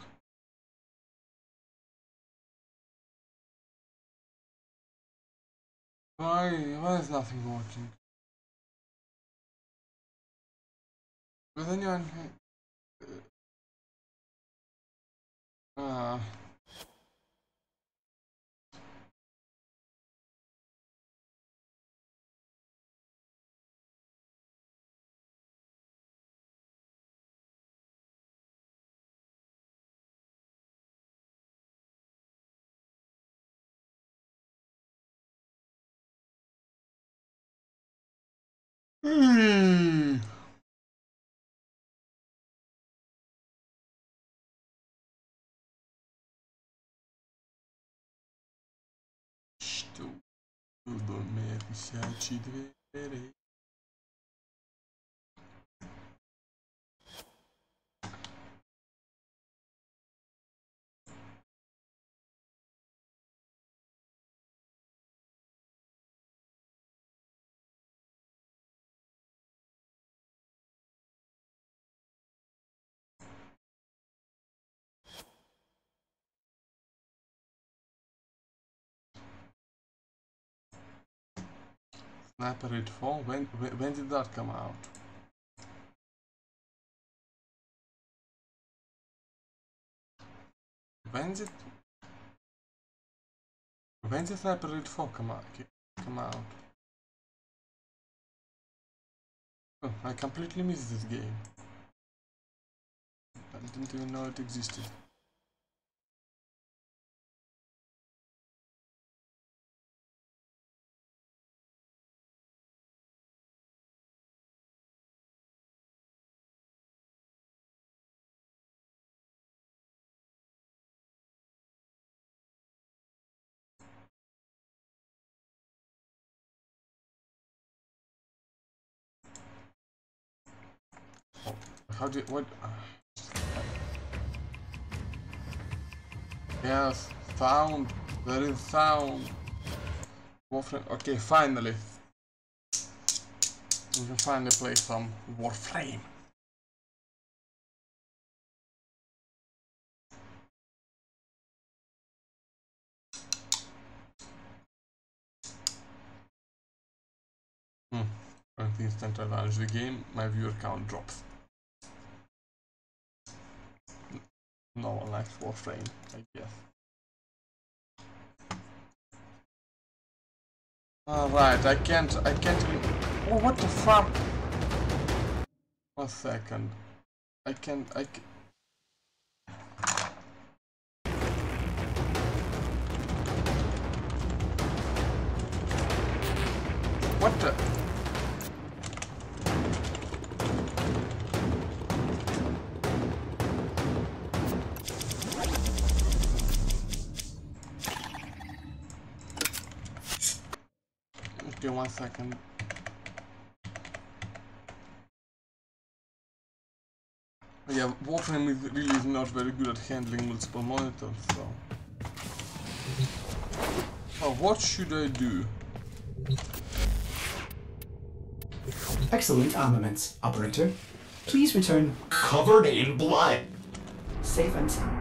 Why is nothing working? Does anyone... Estou doméstica de verei. Sniper Elite 4? When did that come out? When did Sniper Elite 4 come out? Oh, I completely missed this game. I didn't even know it existed. how did what? Yes, sound. There is sound. Warframe. Okay, finally. We can finally play some Warframe. When the instant I launch the game, my viewer count drops. No one likes Warframe, I guess. Alright, I can't even... Oh, what the fuck? 1 second. I can't... What the... Okay, 1 second. Yeah, Warframe really is not very good at handling multiple monitors, so... Oh, what should I do? Excellent armaments, operator. Please return covered in blood. Safe and sound.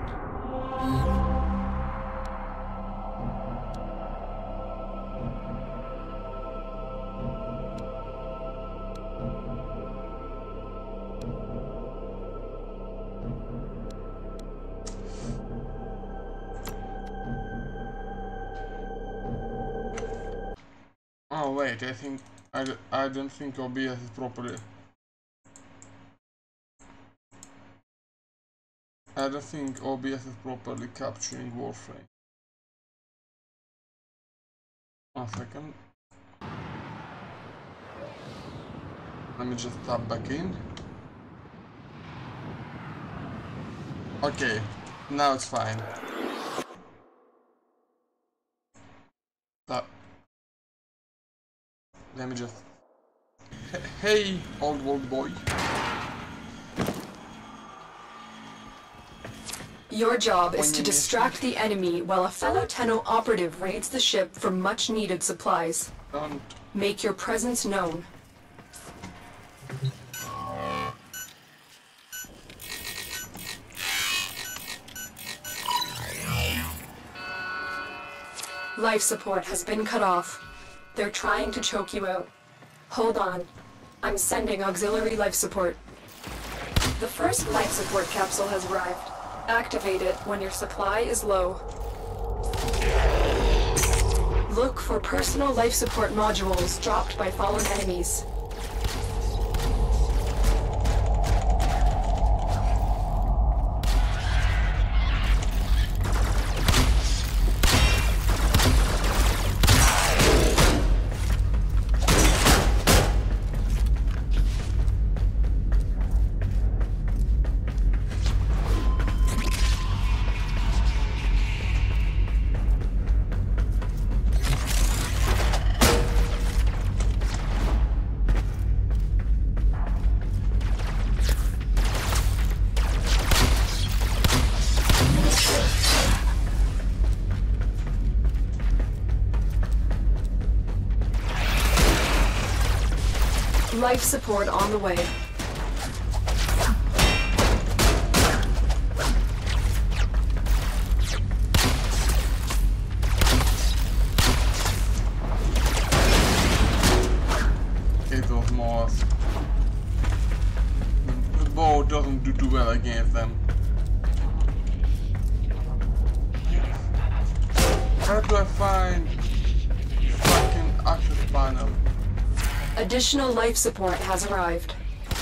Oh wait, I think I don't think OBS is properly. I don't think OBS is properly capturing Warframe. 1 second. Let me just tap back in. Okay, now it's fine. Let me just... Hey, old world boy. Your job is to distract the enemy while a fellow Tenno operative raids the ship for much-needed supplies. Don't... Make your presence known. Life support has been cut off. They're trying to choke you out. Hold on. I'm sending auxiliary life support. The first life support capsule has arrived. Activate it when your supply is low. Look for personal life support modules dropped by fallen enemies. Life support on the way. It was more... The bow doesn't do too well against them. Where do I find fucking access panel? Additional life support has arrived.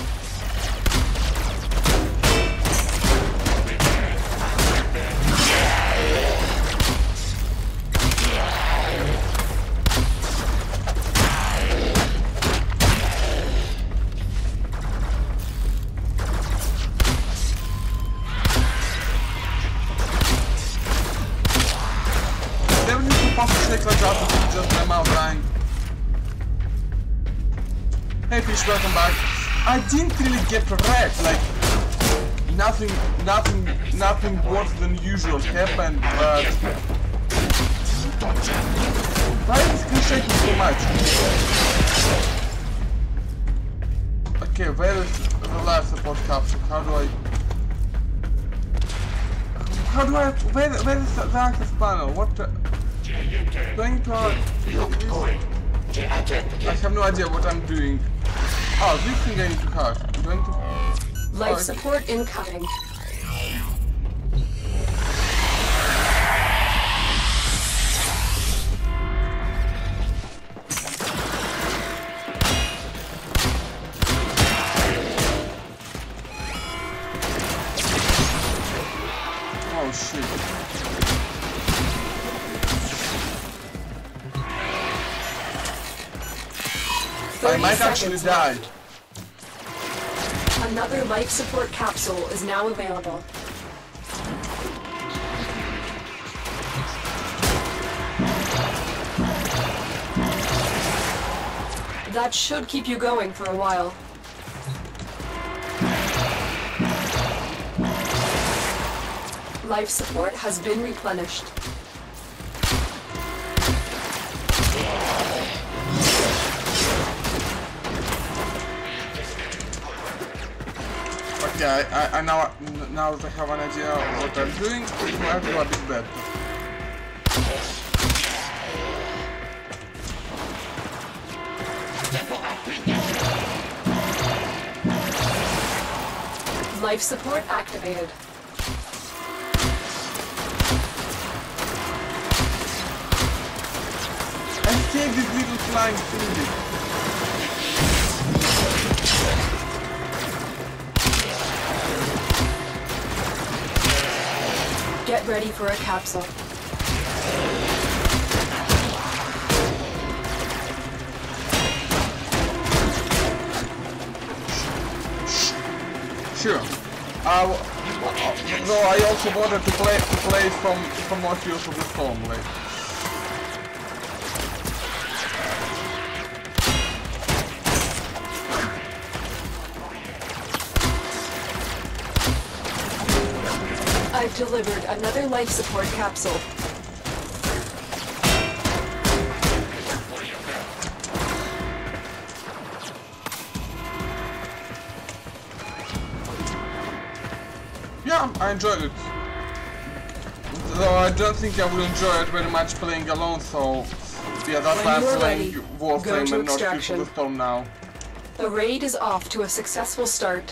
Never need to pump a snake like that to just them out dying. Hey fish, welcome back. I didn't really get wrecked, like, nothing worse than usual happened, but why is this shaking so much? Okay, where is the life support capsule? How do I, where is the access panel? What the, going to, I have no idea what I'm doing. Oh, this thing I need to hack. I'm going to... Life support incoming. Oh shit. I might actually die. Another life support capsule is now available. That should keep you going for a while. Life support has been replenished. Okay, I now that I have an idea of what I'm doing, I have to do a bit better. Life support activated. I saved this little flying thingy. Get ready for a capsule. Sure. Though I also wanted to play from more Heroes of the Storm, like. I've delivered another life support capsule. Yeah, I enjoyed it. Though I don't think I would enjoy it very much playing alone, so yeah, that's why I'm playing Warframe and not Heroes of the Storm now. The raid is off to a successful start.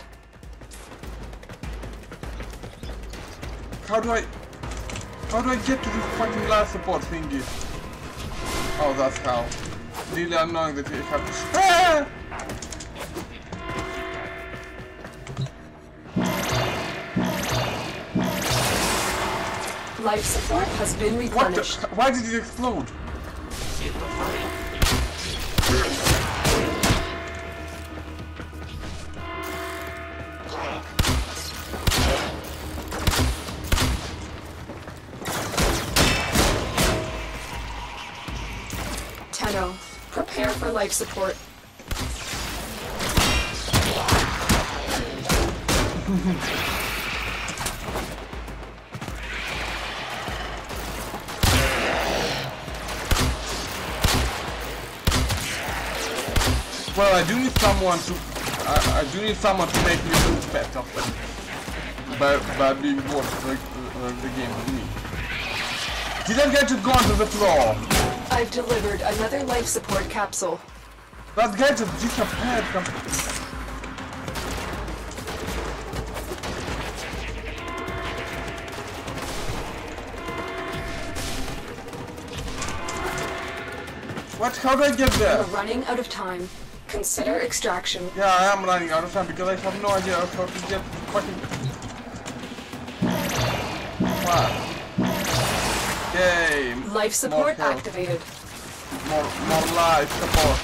How do I get to this fucking life support thingy? Oh, that's how. Really annoying that you have to... Ah! Life support has been replenished. What the? Why did it explode? Prepare for life support. Well, I do need someone to. I do need someone to make me move better. By being worse the game than me. Didn't get to go onto the floor. I've delivered another life support capsule. That guy just disappeared. What? How do I get there? We're running out of time. Consider extraction. Yeah, I am running out of time because I have no idea how to get fucking... What? Yay! Life support activated. More life support.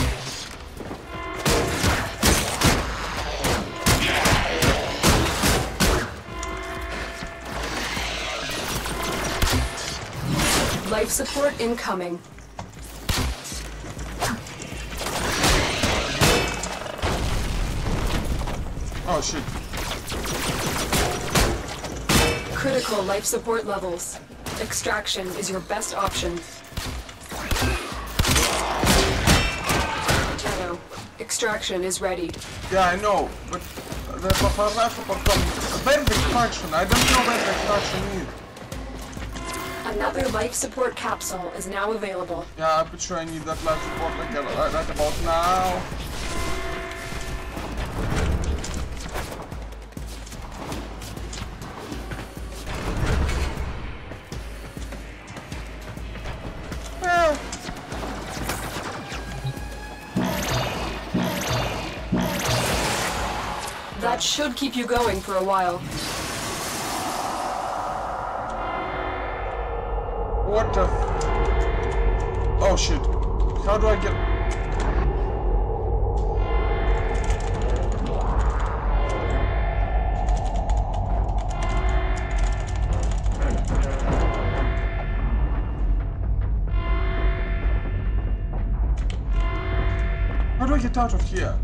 Life support incoming. Oh shit. Critical life support levels. Extraction is your best option. Tenno, extraction is ready. Yeah, I know, but the life support comes. Where's the extraction? I don't know where the extraction is. Another life support capsule is now available. Yeah, I'm pretty sure I need that life support like right about now. That should keep you going for a while. What the? Oh shit. How do I get? How do I get out of here?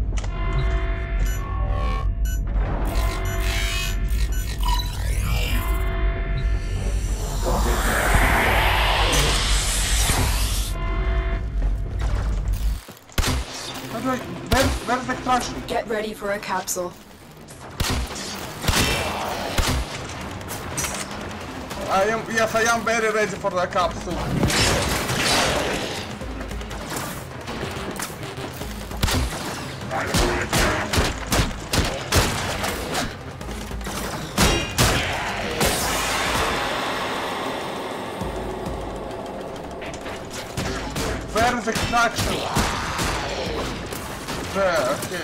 Where's the extraction? Get ready for a capsule. Yes, I am very ready for the capsule. Where is the extraction? There, okay.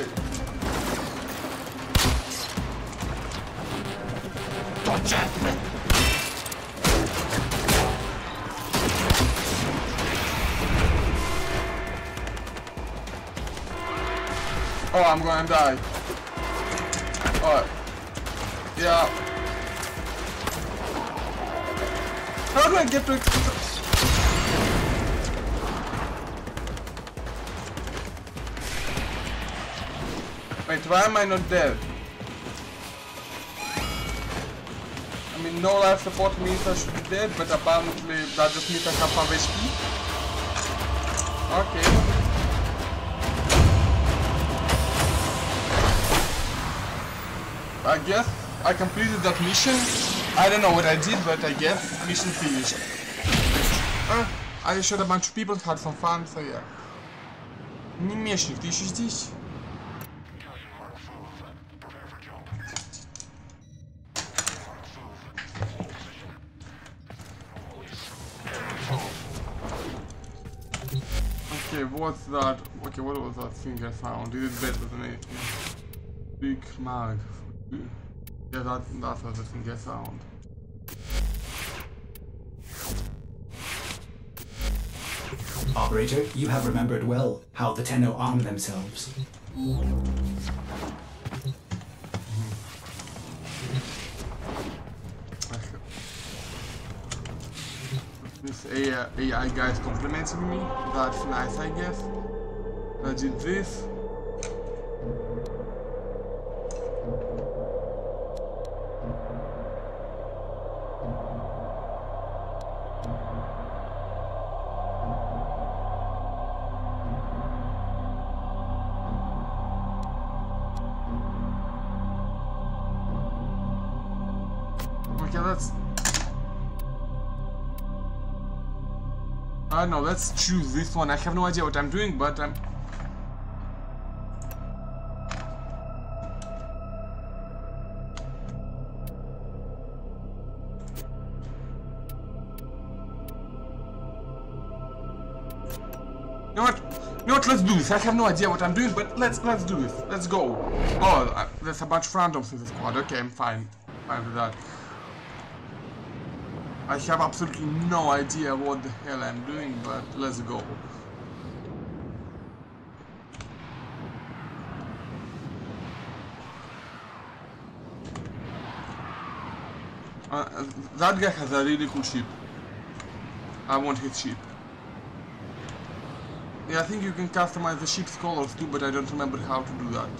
Oh, I'm gonna die. Oh, yeah. How do I get to Wait, why am I not dead? I mean, no life support means I should be dead, but apparently that just means I have 5 HP. Okay. I guess I completed that mission. I don't know what I did, but I guess mission finished. I shot a bunch of people, had some fun, so yeah. Немешник, ты еще здесь? Okay, what's that? Okay, what was that thing I found? Is it better than anything? Big mag. Yeah, that's the thing I found. Operator, you have remembered well how the Tenno arm themselves. This AI guy is complimenting me. That's nice, I guess. I did this. Okay, let's... I don't know, let's choose this one. I have no idea what I'm doing, but I'm... You know what, let's do this. I have no idea what I'm doing, but let's do this. Let's go. Oh, there's a bunch of randoms in the squad. Okay, I'm fine. Fine with that. I have absolutely no idea what the hell I'm doing, but let's go. That guy has a really cool ship. I want his ship. Yeah, I think you can customize the ship's colors too, but I don't remember how to do that.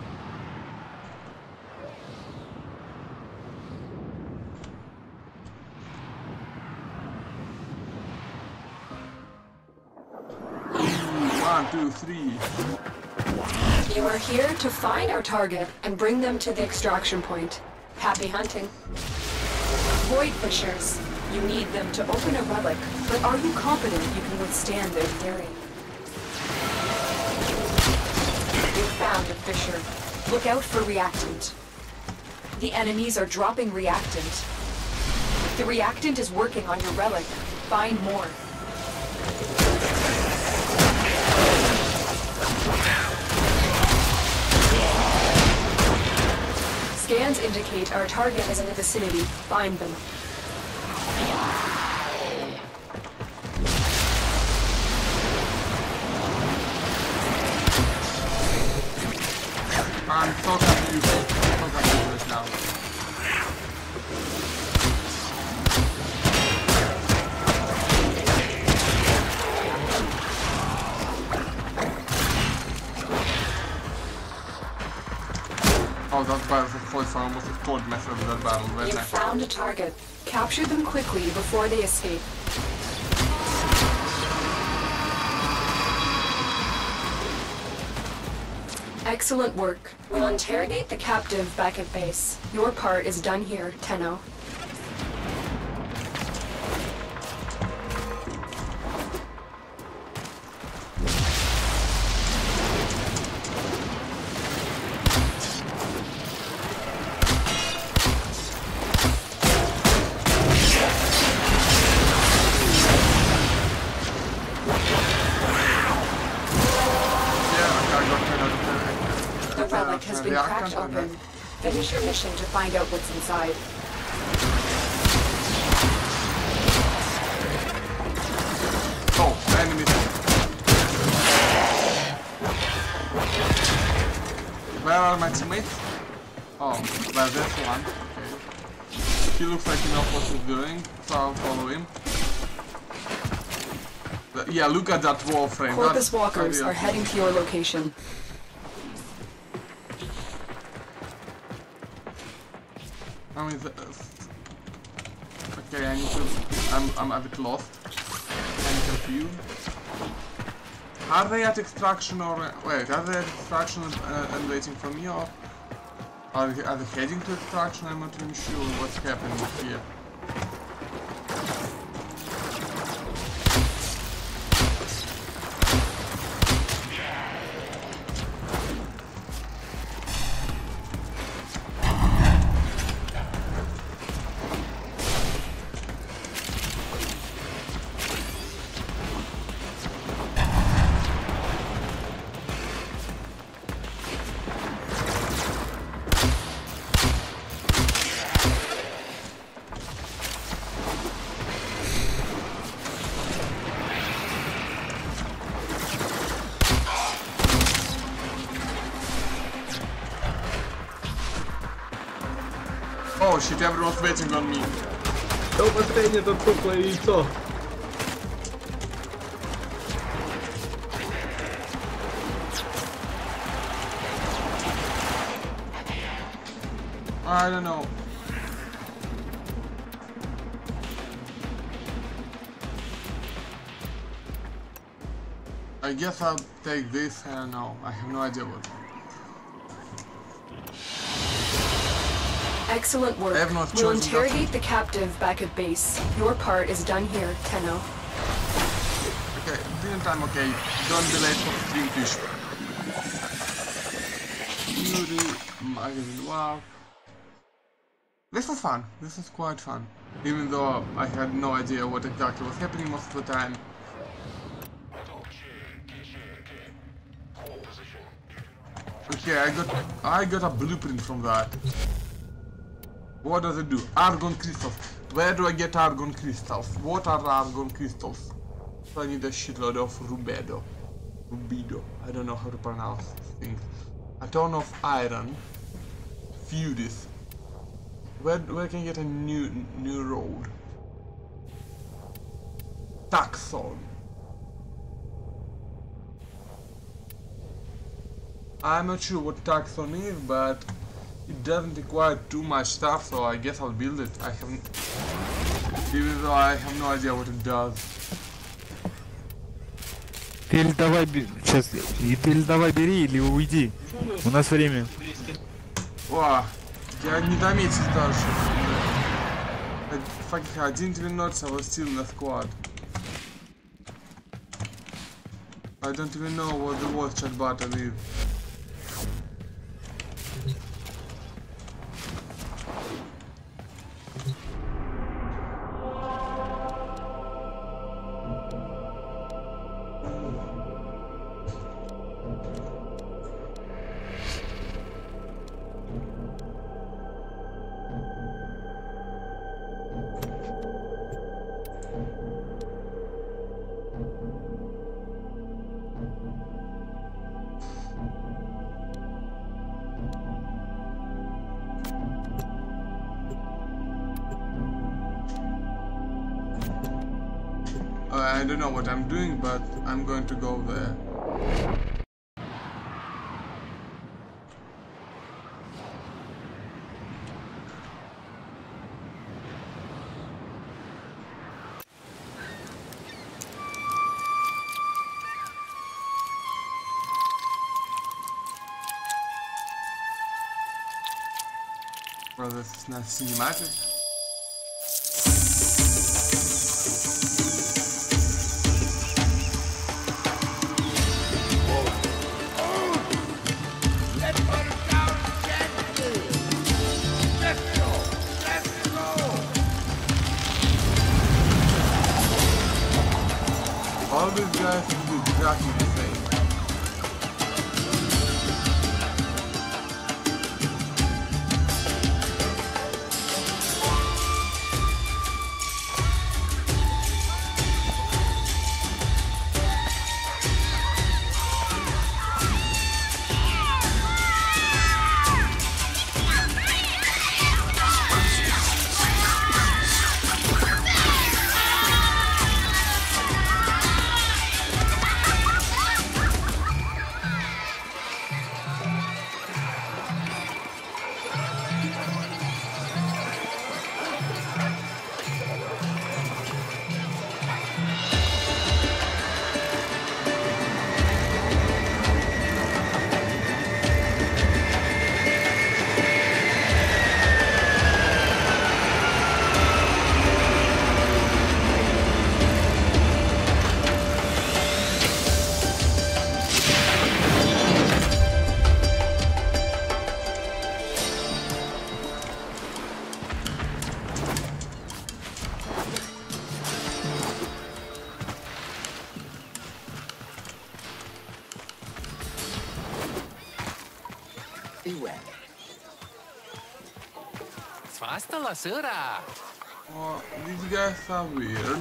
One, two, three. You are here to find our target and bring them to the extraction point. Happy hunting. Void Fishers. You need them to open a relic, but are you confident you can withstand their fury? You found a fissure. Look out for reactant. The enemies are dropping reactant. The reactant is working on your relic. Find more. Scans indicate our target is in the vicinity. Find them. I'm so confused. So confused now. Oh, that battle was almost a cold method of that battle, right? You found a target. Capture them quickly before they escape. Excellent work. We'll interrogate the captive back at base. Your part is done here, Tenno. Has been cracked open. Finish your mission to find out what's inside. Oh, enemies. Where are my teammates? Oh, well, there's one. Okay. He looks like he knows what he's doing, so I'll follow him. Yeah, look at that wall frame. Corpus walkers are heading to your location. Okay, I need to. I'm a bit lost. I'm confused. Are they at extraction or wait? Are they at extraction and waiting for me, or are they heading to extraction? I'm not even sure what's happening here. Oh shit, everyone's waiting on me. To opatrzenie to trupy i co? I don't know. I guess I'll take this, I don't know. I have no idea what. Excellent work. We'll interrogate the captive back at base. Your part is done here, Tenno. Okay, dinner time, okay. Don't be late for stream fish. Magazine wow. This was fun. This was quite fun. Even though I had no idea what exactly was happening most of the time. Okay, I got a blueprint from that. What does it do? Argon crystals. Where do I get argon crystals? What are argon crystals? So I need a shitload of rubido. I don't know how to pronounce things. A ton of iron. Few this. Where can I get a new road? Taxon. I'm not sure what taxon is, but it doesn't require too much stuff, so I guess I'll build it. Even though I have no idea what it does. Ты или давай сейчас, ты или давай бери, или уйди. У нас время. О, я не заметил даже. Fucking I didn't even notice I was still in the squad. I don't even know what the voice chat button is. I don't know what I'm doing, but I'm going to go there. Well, this is not cinematic. All these guys do exactly the same. Oh, these guys are weird.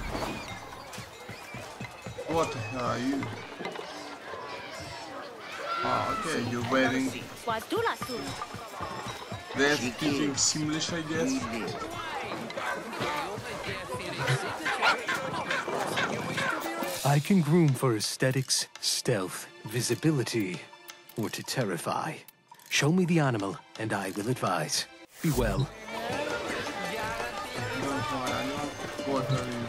What the hell are you? Oh, okay, you're wearing... They're speaking Simlish, I guess. I can groom for aesthetics, stealth, visibility, or to terrify. Show me the animal, and I will advise. Be well. What are you?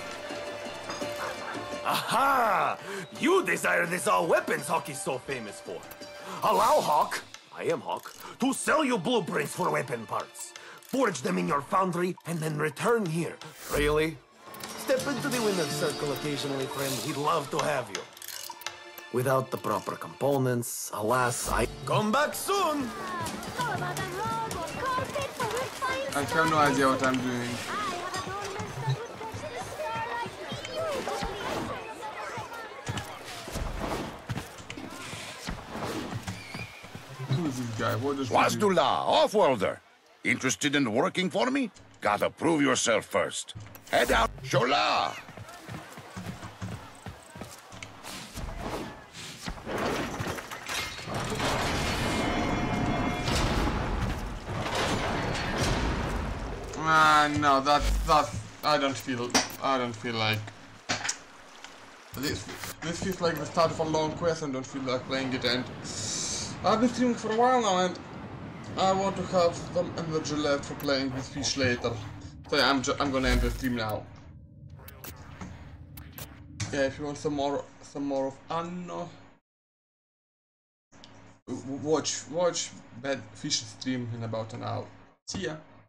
Aha! You desire this all weapons Hawk is so famous for. Allow Hawk, I am Hawk, to sell you blueprints for weapon parts. Forge them in your foundry, and then return here. Really? Step into the winner's circle occasionally, friend. We'd love to have you. Without the proper components, alas, I... Come back soon! I have no idea what I'm doing. Who is this guy? What does he do? Wazdula, off-worlder. Interested in working for me? Gotta prove yourself first. Head out, Shola! No, that I don't feel like this feels like the start of a long quest and don't feel like playing it, and I've been streaming for a while now and I want to have some energy left for playing this fish later. So yeah, I'm gonna end the stream now. Yeah, if you want some more of Anno, watch Bad Fish stream in about an hour. See ya.